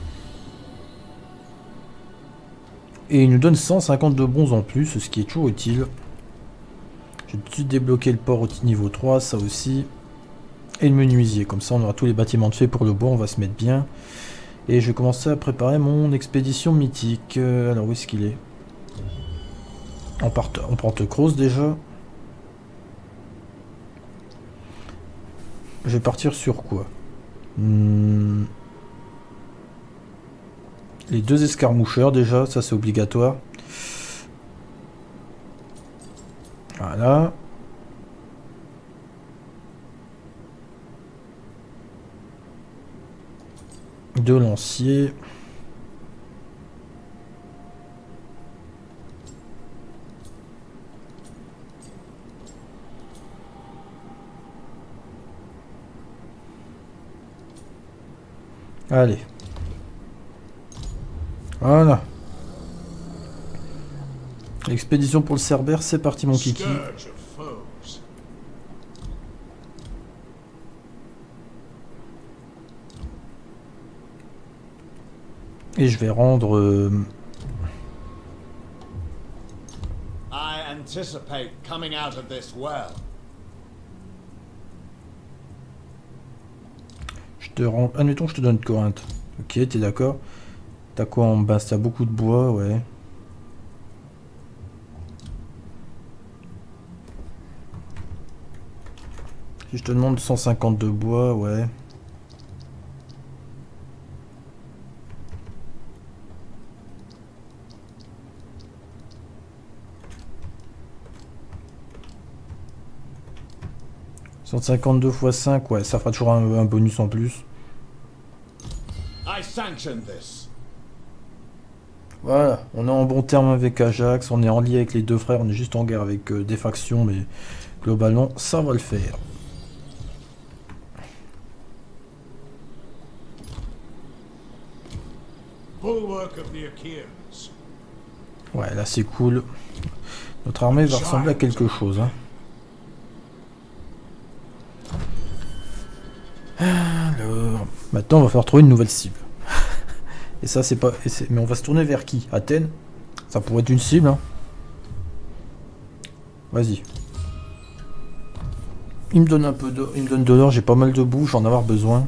S1: Et il nous donne cent cinquante de bronze en plus, ce qui est toujours utile. J'ai tout de suite débloqué le port au niveau trois, ça aussi. Et le menuisier, comme ça on aura tous les bâtiments de fait pour le bois, on va se mettre bien. Et je vais commencer à préparer mon expédition mythique. Euh, alors où est-ce qu'il est, on, part, on prend Teucros déjà. Je vais partir sur quoi? hmm. Les deux escarmoucheurs déjà, ça c'est obligatoire. Voilà. Deux lanciers. Allez. Voilà. Expédition pour le Cerbère, c'est parti mon kiki. Et je vais rendre... Euh...
S2: I anticipate coming out of this well.
S1: Je te rends... Admettons que je te donne Corinthe. Ok, t'es d'accord? T'as quoi en bas? T'as beaucoup de bois, ouais. Si je te demande cent cinquante de bois, ouais. cent cinquante-deux fois cinq, ouais, ça fera toujours un, un bonus en plus.
S2: I sanction this.
S1: Voilà, on est en bon terme avec Ajax, on est en lien avec les deux frères, on est juste en guerre avec euh, des factions, mais globalement, ça va le faire.
S2: Bulwark of the Achaeans.
S1: Ouais, là c'est cool. Notre armée va ressembler à quelque chose, hein. Alors, maintenant on va faire trouver une nouvelle cible. Et ça c'est pas... Mais on va se tourner vers qui? Athènes? Ça pourrait être une cible, hein. Vas-y. Il me donne un peu d'or, il me donne de l'or, j'ai pas mal de boue, j'en avoir besoin.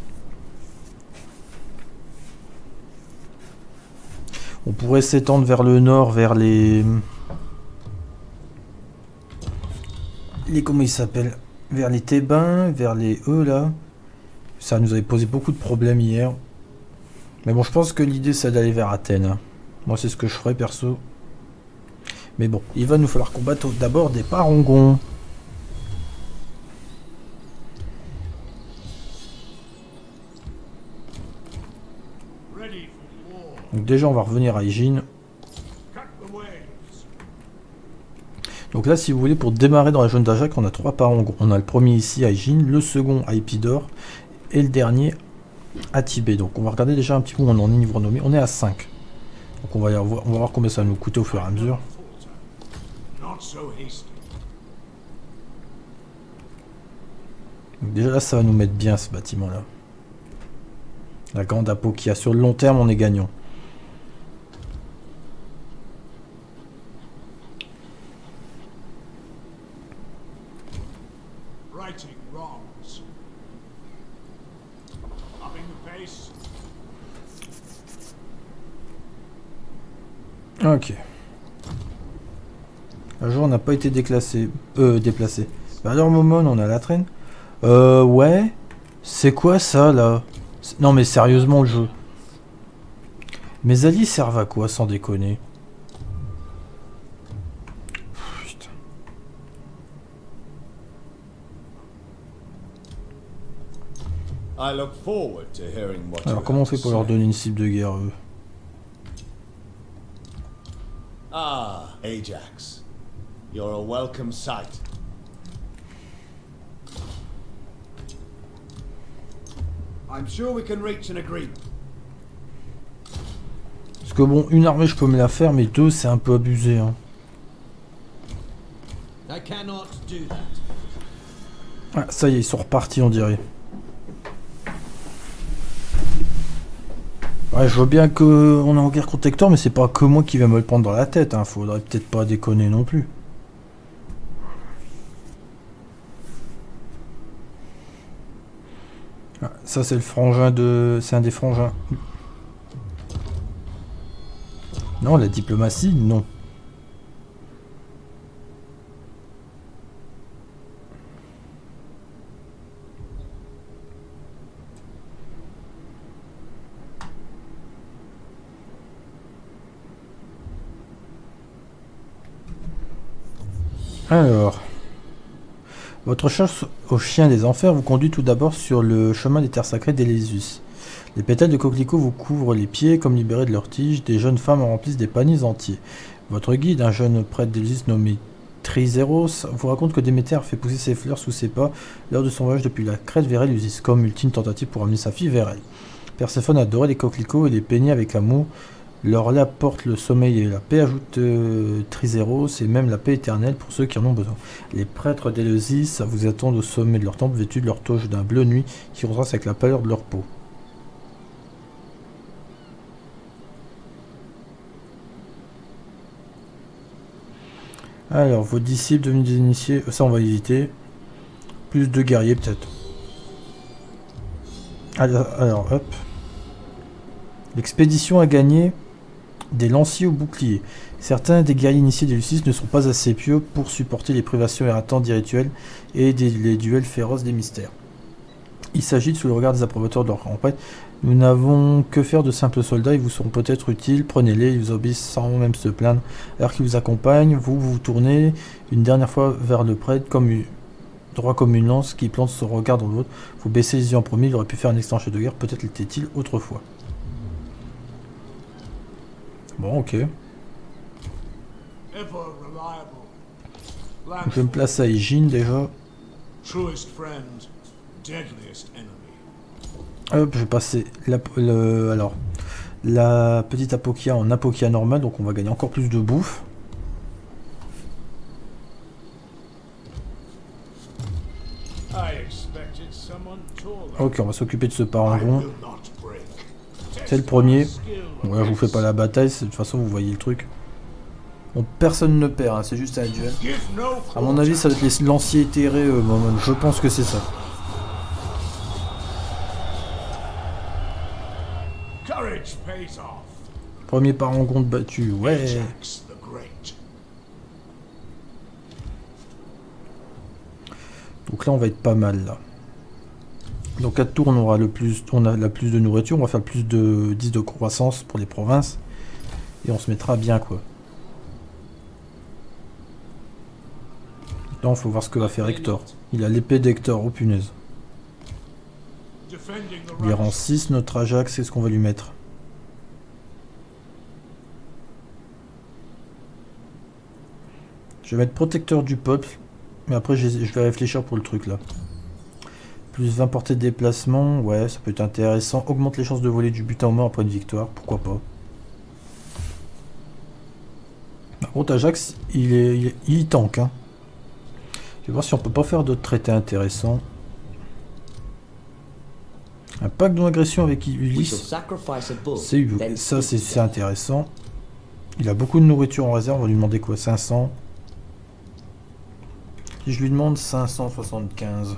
S1: On pourrait s'étendre vers le nord, vers les... Les... Comment ils s'appellent? Vers les Thébains, vers les E là. Ça nous avait posé beaucoup de problèmes hier. Mais bon, je pense que l'idée c'est d'aller vers Athènes. Hein. Moi c'est ce que je ferais perso. Mais bon, il va nous falloir combattre d'abord des Parangons. Donc déjà on va revenir à Égine. Donc Donc là, si vous voulez, pour démarrer dans la zone d'Ajax, on a trois parangons. On a le premier ici à Ygin, le second à Épidore et le dernier à Tibet. Donc on va regarder déjà un petit peu où on en est niveau renommée. On est à cinq. Donc on va, y avoir, on va voir combien ça va nous coûter au fur et à mesure.
S2: Not so hasty.
S1: Donc déjà là, ça va nous mettre bien ce bâtiment-là. La grande apo qui a sur le long terme, on est gagnant.
S2: Righting wrongs. Upping the pace.
S1: Ok. Un jour, on n'a pas été déclassé, euh, déplacé. Bah alors, Momon, on a la traîne. Euh, ouais. C'est quoi ça, là? Non, mais sérieusement, le jeu. Mes alliés servent à quoi, sans déconner? Putain.
S5: I look forward to hearing what you
S1: Alors, comment on fait pour leur donner une cible de guerre, eux?
S5: Ah, Ajax. You're a welcome sight.
S2: I'm sure we can reach an agreement.
S1: Parce que bon, une armée, je peux me la faire, mais deux, c'est un peu abusé, hein.
S3: I cannot do that.
S1: Ah, ça y est, ils sont repartis, on dirait. Ouais, je vois bien que on est en guerre contre Hector, mais c'est pas que moi qui vais me le prendre dans la tête, hein. Faudrait peut-être pas déconner non plus. Ah, ça c'est le frangin de... C'est un des frangins. Non, la diplomatie, non. Alors, votre chasse aux chiens des enfers vous conduit tout d'abord sur le chemin des terres sacrées d'Elysus. Les pétales de coquelicot vous couvrent les pieds, comme libérés de leurs tiges, des jeunes femmes en remplissent des paniers entiers. Votre guide, un jeune prêtre d'Elysus nommé Trizeros, vous raconte que Déméter fait pousser ses fleurs sous ses pas lors de son voyage depuis la Crète vers Eleusis, comme ultime tentative pour amener sa fille vers elle. Perséphone adorait les coquelicots et les peignait avec amour. Leur lait apporte le sommeil et la paix, ajoute euh, Trizeros, et même la paix éternelle pour ceux qui en ont besoin. Les prêtres d'Eleusis vous attendent au sommet de leur temple, vêtus de leur toge d'un bleu nuit qui contraste avec la pâleur de leur peau. Alors, vos disciples devenus des initiés, ça on va éviter. Plus de guerriers peut-être. Alors, alors, hop. L'expédition a gagné des lanciers au bouclier. Certains des guerriers initiés d'Eleusis ne sont pas assez pieux pour supporter les privations éreintantes des rituels et des, les duels féroces des mystères. Il s'agit sous le regard des approbateurs de leur campagne. Nous n'avons que faire de simples soldats, ils vous seront peut-être utiles, prenez-les, ils vous obéissent sans même se plaindre. Alors qu'ils vous accompagnent, vous vous tournez une dernière fois vers le prêtre, comme une, droit comme une lance qui plante son regard dans l'autre. Vous baissez les yeux en premier, il aurait pu faire un extension de guerre, peut-être l'était-il autrefois. Bon, ok.
S2: Ever reliable.
S1: Je me place à Ygin déjà.
S2: Truest friend, deadliest enemy.
S1: Hop, je vais passer la, le, alors, la petite Apokia en Apokia normale, donc on va gagner encore plus de bouffe.
S2: I expected someone taller.
S1: Ok, on va s'occuper de ce parangon.
S2: I will not break.
S1: C'est le premier. Ouais, je vous fais pas la bataille, de toute façon vous voyez le truc. Bon, personne ne perd, hein, c'est juste un duel.
S2: Give no
S1: A mon avis, ça va être les lanciers éthérés, euh, Momon. Je pense que c'est ça.
S2: courage pays off.
S1: Premier parangon de battu, ouais.
S2: Ajax the Great.
S1: Donc là, on va être pas mal là. Dans quatre tours, on aura le plus, on a la plus de nourriture, on va faire le plus de dix de croissance pour les provinces. Et on se mettra bien, quoi. Maintenant, il faut voir ce que va faire Hector. Il a l'épée d'Hector, oh punaise.
S2: Defending the
S1: Il est rang
S2: right.
S1: six, notre Ajax, c'est ce qu'on va lui mettre. Je vais mettre protecteur du peuple. Mais après, je vais réfléchir pour le truc là. Plus vingt portées de déplacement. Ouais, ça peut être intéressant. Augmente les chances de voler du butin aux morts après une victoire. Pourquoi pas. Par contre, Ajax, il est, il, est, il tank. Hein. Je vais voir si on peut pas faire d'autres traités intéressants. Un pacte d'agression avec Ulysse. C'est ça, c'est intéressant. Il a beaucoup de nourriture en réserve. On va lui demander quoi? cinq cents. Si je lui demande cinq cent soixante-quinze.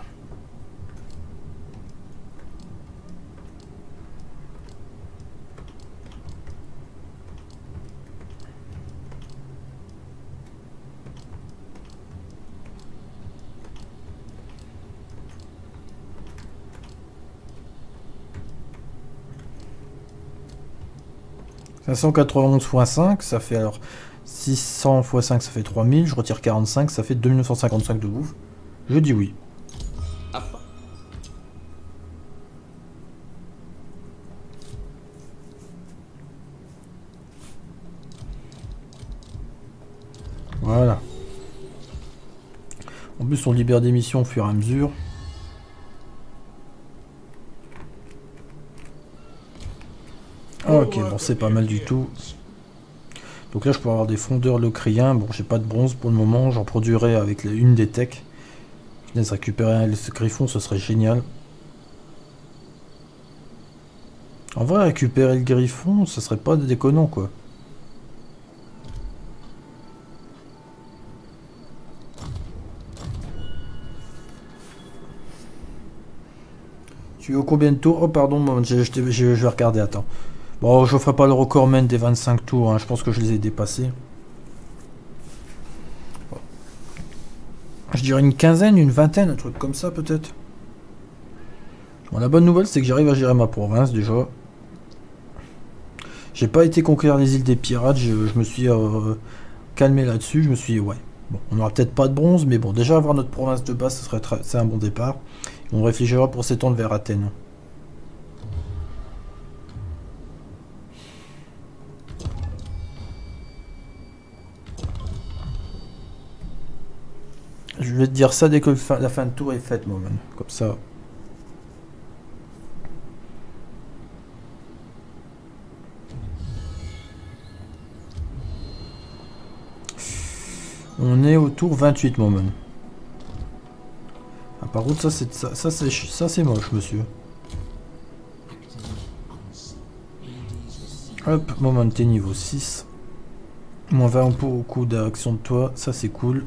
S1: cinq cent quatre-vingt-onze fois cinq, ça fait alors six cents fois cinq, ça fait trois mille. Je retire quarante-cinq, ça fait deux mille neuf cent cinquante-cinq de bouffe. Je dis oui. Voilà. En plus, on libère des missions au fur et à mesure. Ok, bon, c'est pas mal du tout. Donc là, je peux avoir des fondeurs locriens. Bon, j'ai pas de bronze pour le moment. J'en produirai avec les, une des techs. Je laisse récupérer un griffon, ce serait génial. En vrai, récupérer le griffon, ce serait pas déconnant, quoi. Tu es au combien de tours? Oh, pardon, je vais regarder, attends. Bon, je ferai pas le record même des vingt-cinq tours, hein. Je pense que je les ai dépassés. Bon. Je dirais une quinzaine, une vingtaine, un truc comme ça peut-être. Bon, la bonne nouvelle, c'est que j'arrive à gérer ma province déjà. J'ai pas été conquérir les îles des pirates, je, je me suis euh, calmé là-dessus, je me suis dit, ouais, bon, on n'aura peut-être pas de bronze, mais bon, déjà avoir notre province de base, ce serait c'est un bon départ. On réfléchira pour s'étendre vers Athènes. Je vais te dire ça dès que la fin de tour est faite, moment. Comme ça. On est au tour vingt-huit, moment. Ah, par contre, ça c'est ça, ça c'est ça c'est moche, monsieur. Hop, moment, t'es niveau six. Moins vingt pour au coup d'action de toi, ça c'est cool.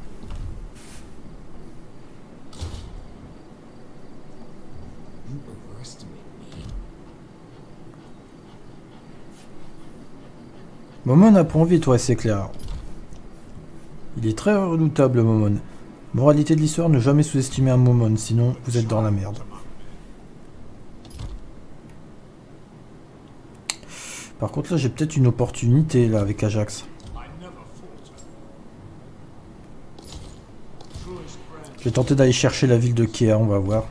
S1: Momon n'a pas envie, toi, c'est clair. Il est très redoutable, Momon. Moralité de l'histoire, ne jamais sous-estimer un Momon, sinon vous êtes dans la merde. Par contre, là, j'ai peut-être une opportunité, là, avec Ajax. Je vais tenter d'aller chercher la ville de Kea, on va voir.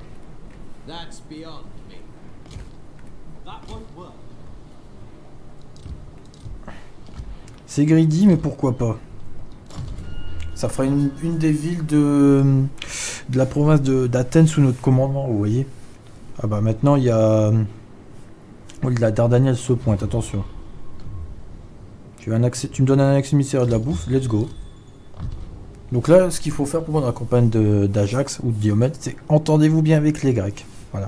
S1: C'est greedy, mais pourquoi pas. Ça fera une, une des villes de, de la province d'Athènes sous notre commandement, vous voyez. Ah bah maintenant, il y a... Oui, la Dardaniel se pointe, attention. Tu, as un accès, tu me donnes un accès émissaire de la bouffe, let's go. Donc là, ce qu'il faut faire pour moi dans la campagne d'Ajax ou de Diomède, c'est entendez-vous bien avec les Grecs. Voilà.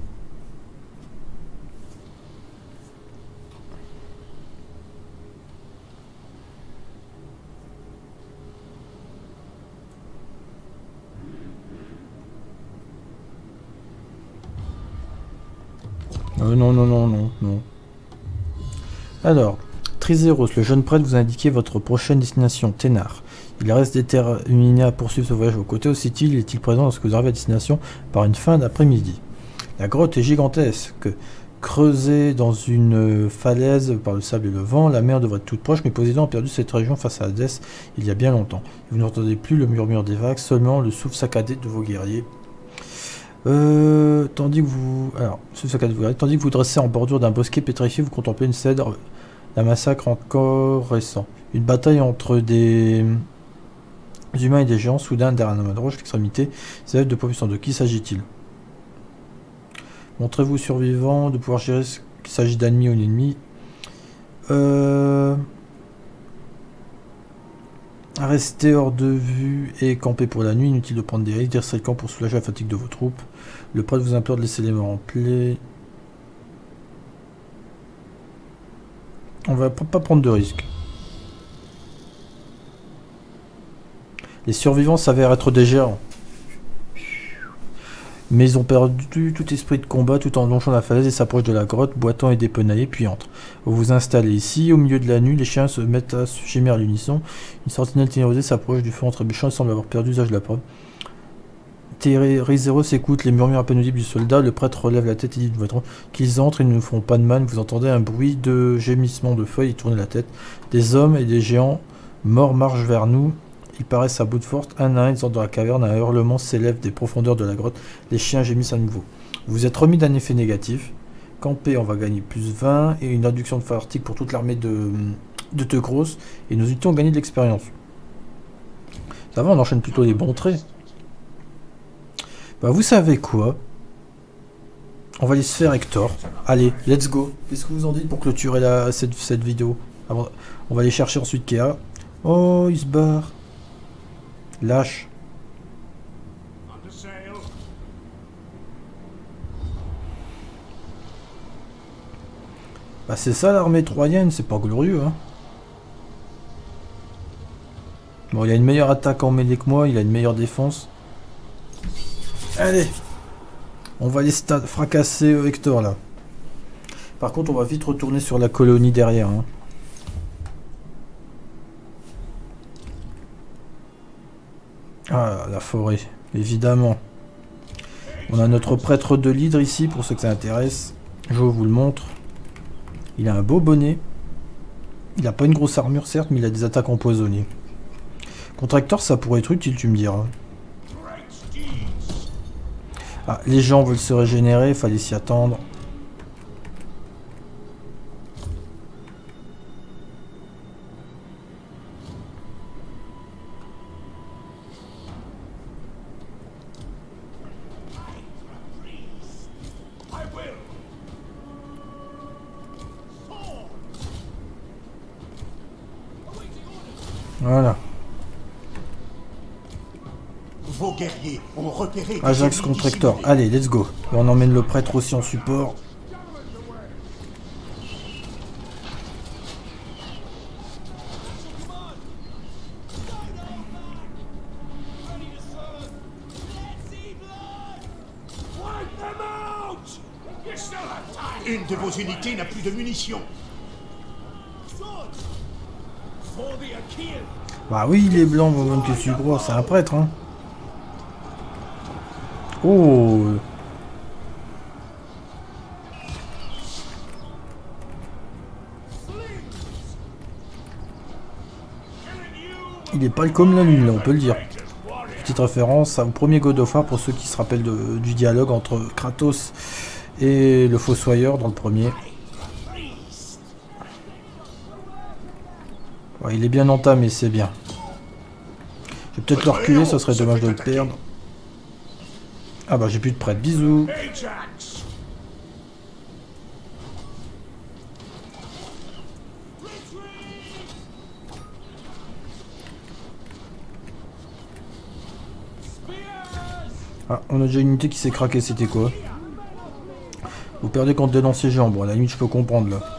S1: Euh, non, non, non, non, non. Alors, Triséros, le jeune prêtre vous a indiqué votre prochaine destination, Ténar. Il reste déterminé à poursuivre ce voyage aux côtés. Aussi-il est-il présent lorsque vous arrivez à destination par une fin d'après-midi. La grotte est gigantesque. Creusée dans une falaise par le sable et le vent, la mer devrait être toute proche, mais Poséidon a perdu cette région face à Hadès il y a bien longtemps. Vous n'entendez plus le murmure des vagues, seulement le souffle saccadé de vos guerriers. Euh, tandis que vous, alors, tandis que vous dressez en bordure d'un bosquet pétrifié, vous contemplez une cèdre, un massacre encore récent. Une bataille entre des, Des humains et des géants, soudain, derrière un homme de roche, l'extrémité, ces êtres de poids puissants. De qui s'agit-il? Montrez-vous survivant, de pouvoir gérer ce qu'il s'agit d'ennemis ou d'ennemis. Euh... Restez hors de vue et camper pour la nuit. Inutile de prendre des risques. Dirigez le camp pour soulager la fatigue de vos troupes. Le prêtre vous implore de laisser les morts en plaie. On va pas prendre de risques. Les survivants s'avèrent être des géants. Mais ils ont perdu tout esprit de combat tout en longeant la falaise et s'approchent de la grotte, boitant et dépenaillés, puis entrent. Vous vous installez ici, au milieu de la nuit, les chiens se mettent à gémir à l'unisson. Une sentinelle ténébrosée s'approche du feu en trébuchant et semble avoir perdu l'usage de la preuve. Térézéro s'écoute les murmures à peine audibles du soldat, le prêtre relève la tête et dit d'une voix qu'ils entrent, ils ne font pas de mal, vous entendez un bruit de gémissement de feuilles, ils tournent la tête. Des hommes et des géants morts marchent vers nous. Ils paraissent à bout de force, un à un, ils entrent dans la caverne, un hurlement s'élève des profondeurs de la grotte, les chiens gémissent à nouveau. Vous êtes remis d'un effet négatif, camper on va gagner plus vingt, et une réduction de fatigue pour toute l'armée de, de Teucros, et nos unités ont gagné de l'expérience. Ça va, on enchaîne plutôt les bons traits. Bah vous savez quoi? On va aller se faire Hector. Allez, let's go. Qu'est-ce que vous en dites pour clôturer la, cette, cette vidéo? Alors, on va aller chercher ensuite Kea. Oh, il se barre. Lâche. Bah c'est ça l'armée troyenne, c'est pas glorieux hein. Bon, il a une meilleure attaque en mêlée que moi, il a une meilleure défense. Allez, on va aller fracasser Hector là. Par contre on va vite retourner sur la colonie derrière hein. Ah, la forêt, évidemment. On a notre prêtre de l'hydre ici, pour ceux que ça intéresse. Je vous le montre. Il a un beau bonnet. Il n'a pas une grosse armure, certes, mais il a des attaques empoisonnées. Contre Hector, ça pourrait être utile, tu me diras. Ah, les gens veulent se régénérer, fallait s'y attendre. Voilà.
S2: Vos guerriers ont repéré
S1: Ajax contre Hector. Allez, let's go. Et on emmène le prêtre aussi en support.
S2: Une de vos unités n'a plus de munitions.
S1: Bah oui, il est blanc, même que tu crois, c'est un prêtre, hein. Oh. Il est pas comme la lune, là, on peut le dire. Petite référence au premier God of War pour ceux qui se rappellent de, du dialogue entre Kratos et le Fossoyeur dans le premier. Ouais, il est bien entamé, c'est bien. Je vais peut-être le reculer, ça serait dommage de le perdre. Ah bah j'ai plus de prêtre, bisous. Ah, on a déjà une unité qui s'est craquée, c'était quoi? Vous perdez contre des lanciers géants, bon à la limite je peux comprendre là.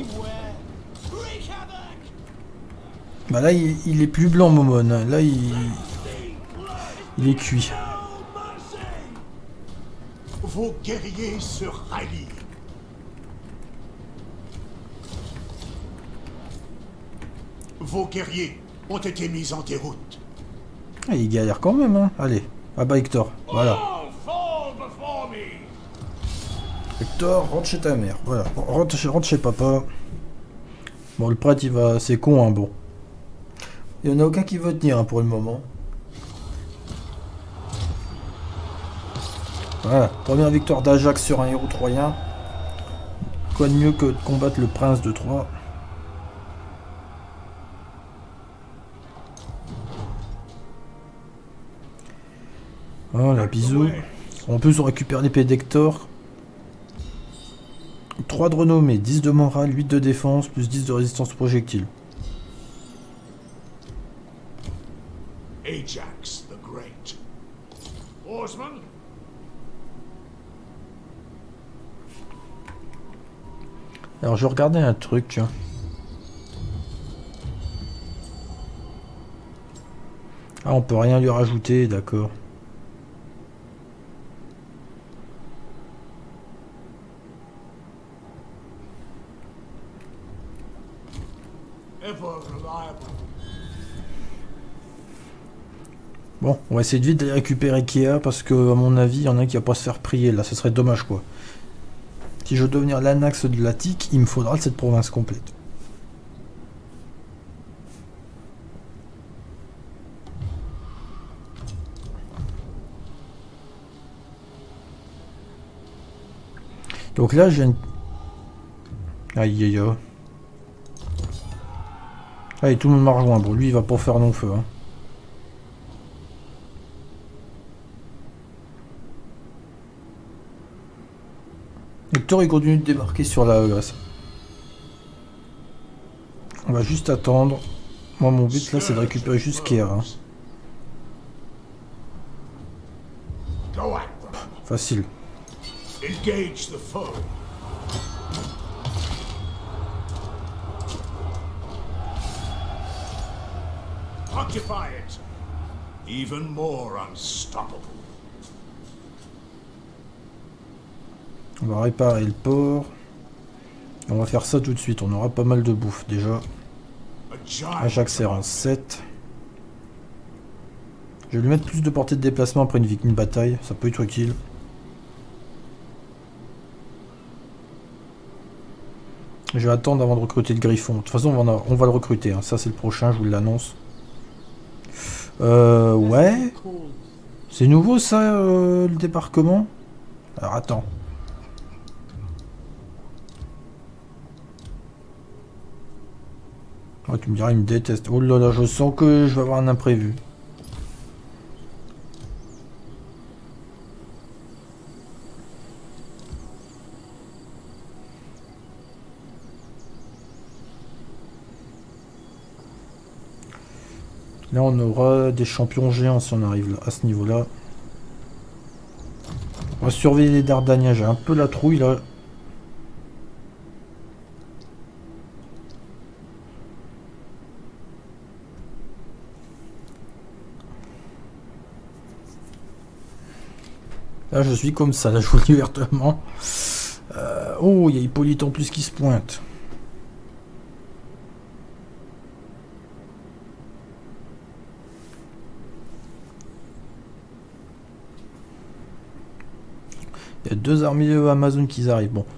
S1: Bah là il, il est plus blanc Momon, là il, il est cuit.
S2: Vos guerriers se rallient. Vos guerriers ont été mis en déroute.
S1: Ah, il galère quand même, hein. Allez, ah bah Hector, voilà. Hector, rentre chez ta mère, voilà. Rentre chez, rentre chez papa. Bon, le prêtre il va, c'est con, hein, bon. Il n'y en a aucun qui veut tenir hein, pour le moment. Voilà, première victoire d'Ajax sur un héros troyen. Quoi de mieux que de combattre le prince de Troie. Voilà, bisous. En plus, on récupère l'épée d'Hector. trois de renommée, dix de morale, huit de défense, plus dix de résistance projectile.
S2: Ajax the Great. Oarsman?
S1: Alors, je regardais un truc, tiens. Ah, on peut rien lui rajouter, d'accord.
S2: Ever reliable.
S1: Bon, on va essayer de vite d'aller récupérer Kea parce que, à mon avis, il y en a qui va pas se faire prier là, ça serait dommage quoi. Si je veux devenir l'anaxe de l'Attique, il me faudra cette province complète. Donc là, j'ai une... Aïe aïe aïe. Allez, tout le monde m'a rejoint. Bon, lui, il va pas faire long feu. Hein. Hector, il continue de débarquer sur la glace. On va juste attendre. Moi, mon but, là, c'est de récupérer juste Kea. Hein. Facile.
S2: Engage the foe. Occupy it. Even more unstoppable.
S1: On va réparer le port. Et on va faire ça tout de suite. On aura pas mal de bouffe déjà. Ajax est en sept. Je vais lui mettre plus de portée de déplacement après une, une bataille. Ça peut être utile. Je vais attendre avant de recruter le griffon. De toute façon, on va, on va le recruter. Hein. Ça, c'est le prochain, je vous l'annonce. Euh, ouais. C'est nouveau, ça, euh, le débarquement? Alors, attends. Oh, tu me diras, il me déteste. Oh là là, je sens que je vais avoir un imprévu. Là, on aura des champions géants si on arrive là, à ce niveau-là. On va surveiller les Dardania. J'ai un peu la trouille là. Là, je suis comme ça. Là, je vous le dis ouvertement. Euh, oh, il y a Hippolyte en plus qui se pointe. Il y a deux armées Amazon qui arrivent. Bon.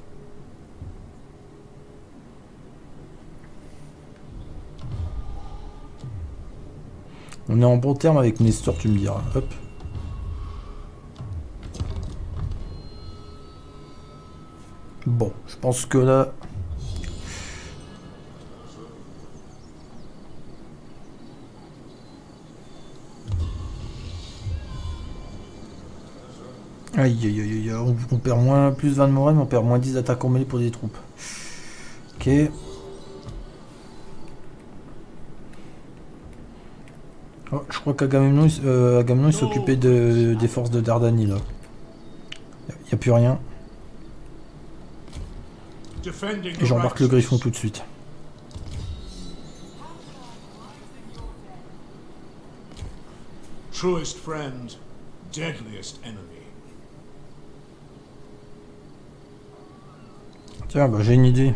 S1: On est en bon terme avec Nestor, tu me diras. Hop. Bon, je pense que là... Aïe aïe aïe aïe, on, on perd moins plus vingt de morale, mais on perd moins dix d'attaques en mêlée pour des troupes. Ok. Oh, je crois qu'Agamemnon euh, il s'occupait de, des forces de Dardanie là. Il n'y a plus rien. Et j'embarque le griffon tout de suite.
S2: Truest friend, deadliest enemy.
S1: Tiens, bah j'ai une idée.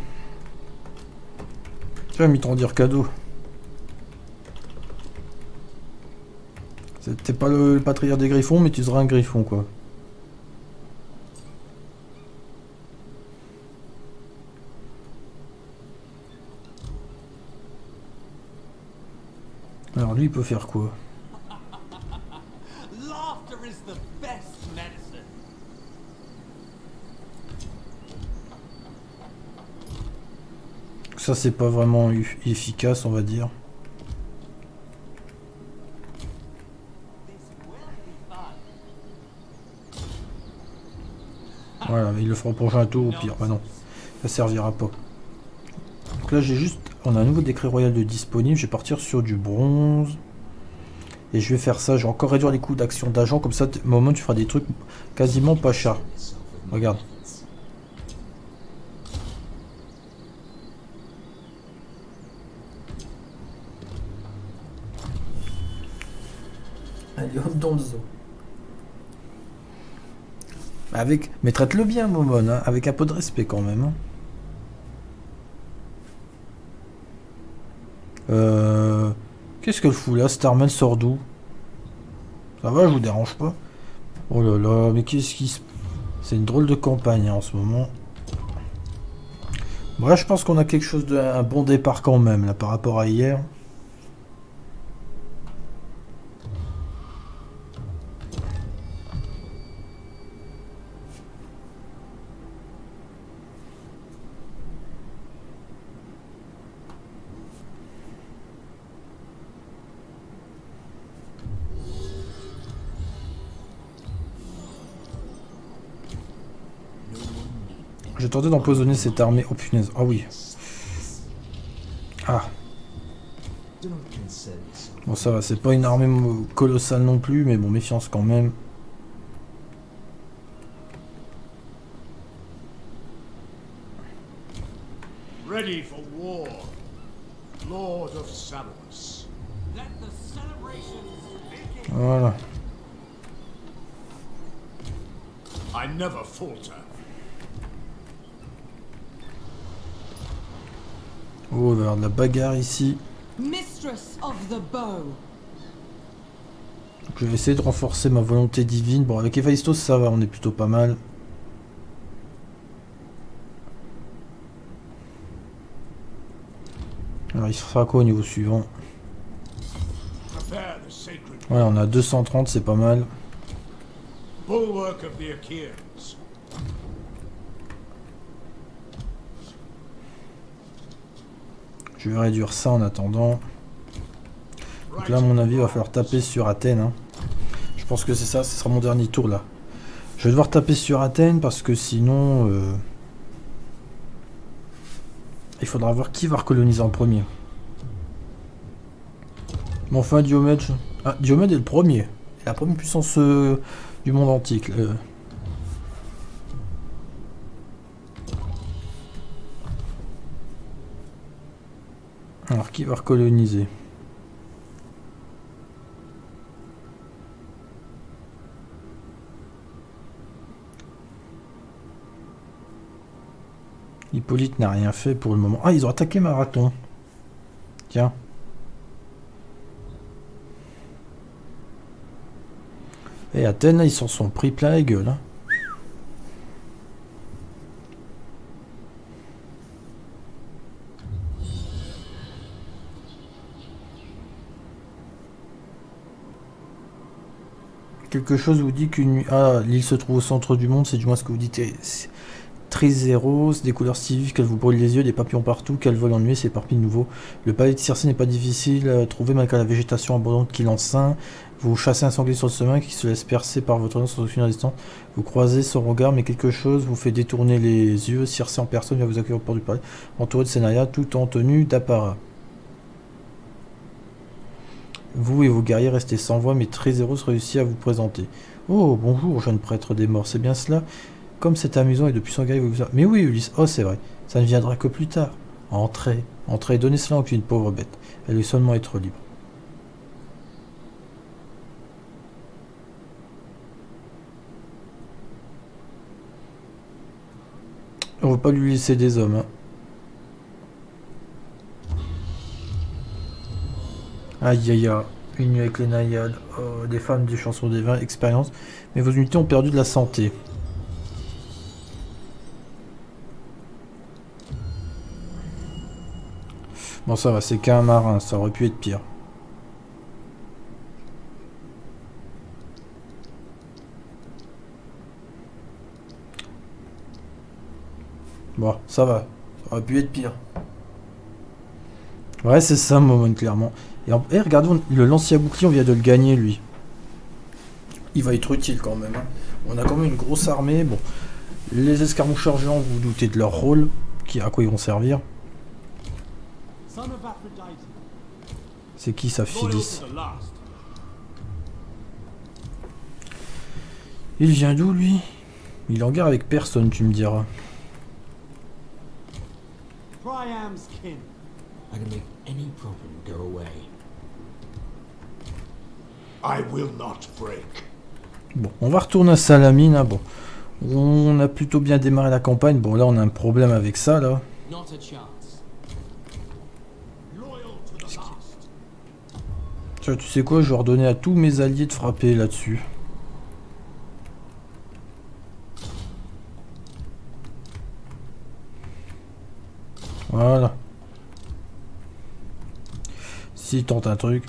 S1: Tiens, Mitran dire cadeau. T'es pas le, le patriarche des griffons, mais tu seras un griffon, quoi. Alors lui, il peut faire quoi? Ça, c'est pas vraiment efficace, on va dire. Voilà, il le fera au prochain tour, au pire. Bah non, ça servira pas. Donc là, j'ai juste... On a un nouveau décret royal de disponible. Je vais partir sur du bronze. Et je vais faire ça. Je vais encore réduire les coûts d'action d'agent. Comme ça, au moment, tu feras des trucs quasiment pas chers. Regarde. Allez, hop dans le zoo. Avec... Mais traite-le bien, Momon, hein, avec un peu de respect quand même. Hein. Euh... Qu'est-ce qu'elle fout là? Starman sort d'où? Ça va, je vous dérange pas? Oh là là, mais qu'est-ce qui se... C'est une drôle de campagne hein, en ce moment. Bref, je pense qu'on a quelque chose de... un bon départ quand même, là, par rapport à hier. J'ai tenté d'empoisonner cette armée. Oh punaise. Ah oui. Ah. Bon ça va, c'est pas une armée colossale non plus, mais bon, méfiance quand même.
S2: Ready for war, Lord of Samus. Let the celebrations begin.
S1: Voilà.
S2: I never falter.
S1: Oh, il va y avoir de la bagarre ici.
S6: Mistress of the bow.
S1: Donc, je vais essayer de renforcer ma volonté divine. Bon, avec Héphaïstos, ça va, on est plutôt pas mal. Alors, il fera quoi au niveau suivant? Ouais, on a deux cent trente, c'est pas mal.
S2: Bulwark of the Achaeans.
S1: Je vais réduire ça en attendant. Donc là, à mon avis, il va falloir taper sur Athènes. Hein. Je pense que c'est ça, ce sera mon dernier tour là. Je vais devoir taper sur Athènes parce que sinon... Euh, il faudra voir qui va recoloniser en premier. Mais enfin, Diomède... Ah, Diomède est le premier. La première puissance euh, du monde antique. Euh. Alors, qui va recoloniser? Hippolyte n'a rien fait pour le moment. Ah, ils ont attaqué Marathon. Tiens. Et Athènes, ils s'en sont pris plein la gueule. Hein. Quelque chose vous dit qu'une nuit... Ah, l'île se trouve au centre du monde, c'est du moins ce que vous dites. Triséros, des couleurs si vives qu'elles vous brûlent les yeux, des papillons partout, qu'elles volent en nuit, s'éparpillent de nouveau. Le palais de Circé n'est pas difficile à trouver malgré la végétation abondante qui l'enceint. Vous chassez un sanglier sur le chemin qui se laisse percer par votre nom sans aucune résistance. Vous croisez son regard, mais quelque chose vous fait détourner les yeux. Circé en personne vient vous accueillir au port du palais, entouré de Sénaria, tout en tenue d'apparat. Vous et vos guerriers restez sans voix, mais Triséros réussit à vous présenter. Oh, bonjour, jeune prêtre des morts, c'est bien cela? Comme c'est amusant et de puissants guerriers vous... Mais oui, Ulysse, oh c'est vrai, ça ne viendra que plus tard. Entrez, entrez, donnez cela à aucune pauvre bête. Elle veut seulement être libre. On ne va pas lui laisser des hommes, hein. Aïe aïe aïe, une nuit avec les naïades, oh, des femmes, des chansons, des vins, expérience. Mais vos unités ont perdu de la santé. Bon ça va, c'est qu'un marin, ça aurait pu être pire. Bon, ça va, ça aurait pu être pire. Ouais, c'est ça, Momon, clairement. Et, en... Et regardons, le lancier à bouclier, on vient de le gagner, lui. Il va être utile quand même. Hein. On a quand même une grosse armée. Bon, Les escarmoucheurs géants, vous vous doutez de leur rôle, qui, à quoi ils vont servir.
S2: Son of Aphrodite.
S1: C'est qui ça,
S2: Loyal
S1: Phyllis?
S2: to the last.
S1: Il vient d'où, lui? Il est en guerre avec personne, tu me diras.
S2: Priam's kin.
S4: I can make any problem go away.
S2: I will not break.
S1: Bon, on va retourner à Salamine, hein, bon. On a plutôt bien démarré la campagne. Bon, là, on a un problème avec ça, là.
S3: Not a chance.
S2: Loyal to the last.
S1: Tiens, tu sais quoi, je vais redonner à tous mes alliés de frapper là-dessus. Voilà. S'il tente un truc.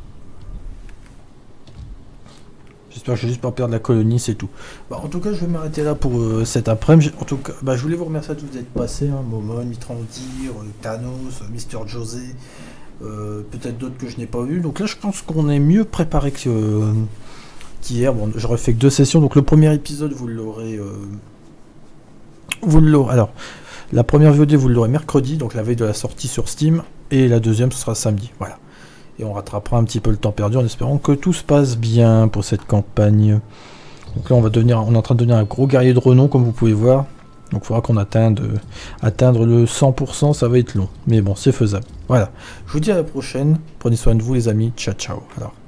S1: J'espère que je vais juste pas perdre la colonie, c'est tout. Bah, en tout cas, je vais m'arrêter là pour euh, cet après-midi. En tout cas, bah, je voulais vous remercier à tous d'être passés. Hein, Momon, Mitrandir, euh, Thanos, euh, Mister José, euh, peut-être d'autres que je n'ai pas vus. Donc là, je pense qu'on est mieux préparé que euh, qu'hier. Bon, j'aurais fait que deux sessions. Donc le premier épisode, vous l'aurez... Euh, vous l'aurez... Alors, la première V O D, vous l'aurez mercredi, donc la veille de la sortie sur Steam. Et la deuxième, ce sera samedi. Voilà. Et on rattrapera un petit peu le temps perdu en espérant que tout se passe bien pour cette campagne. Donc là on va devenir, on est en train de devenir un gros guerrier de renom comme vous pouvez voir. Donc il faudra qu'on atteigne atteindre le cent pour cent, ça va être long. Mais bon, c'est faisable. Voilà. Je vous dis à la prochaine. Prenez soin de vous les amis. Ciao ciao. Alors.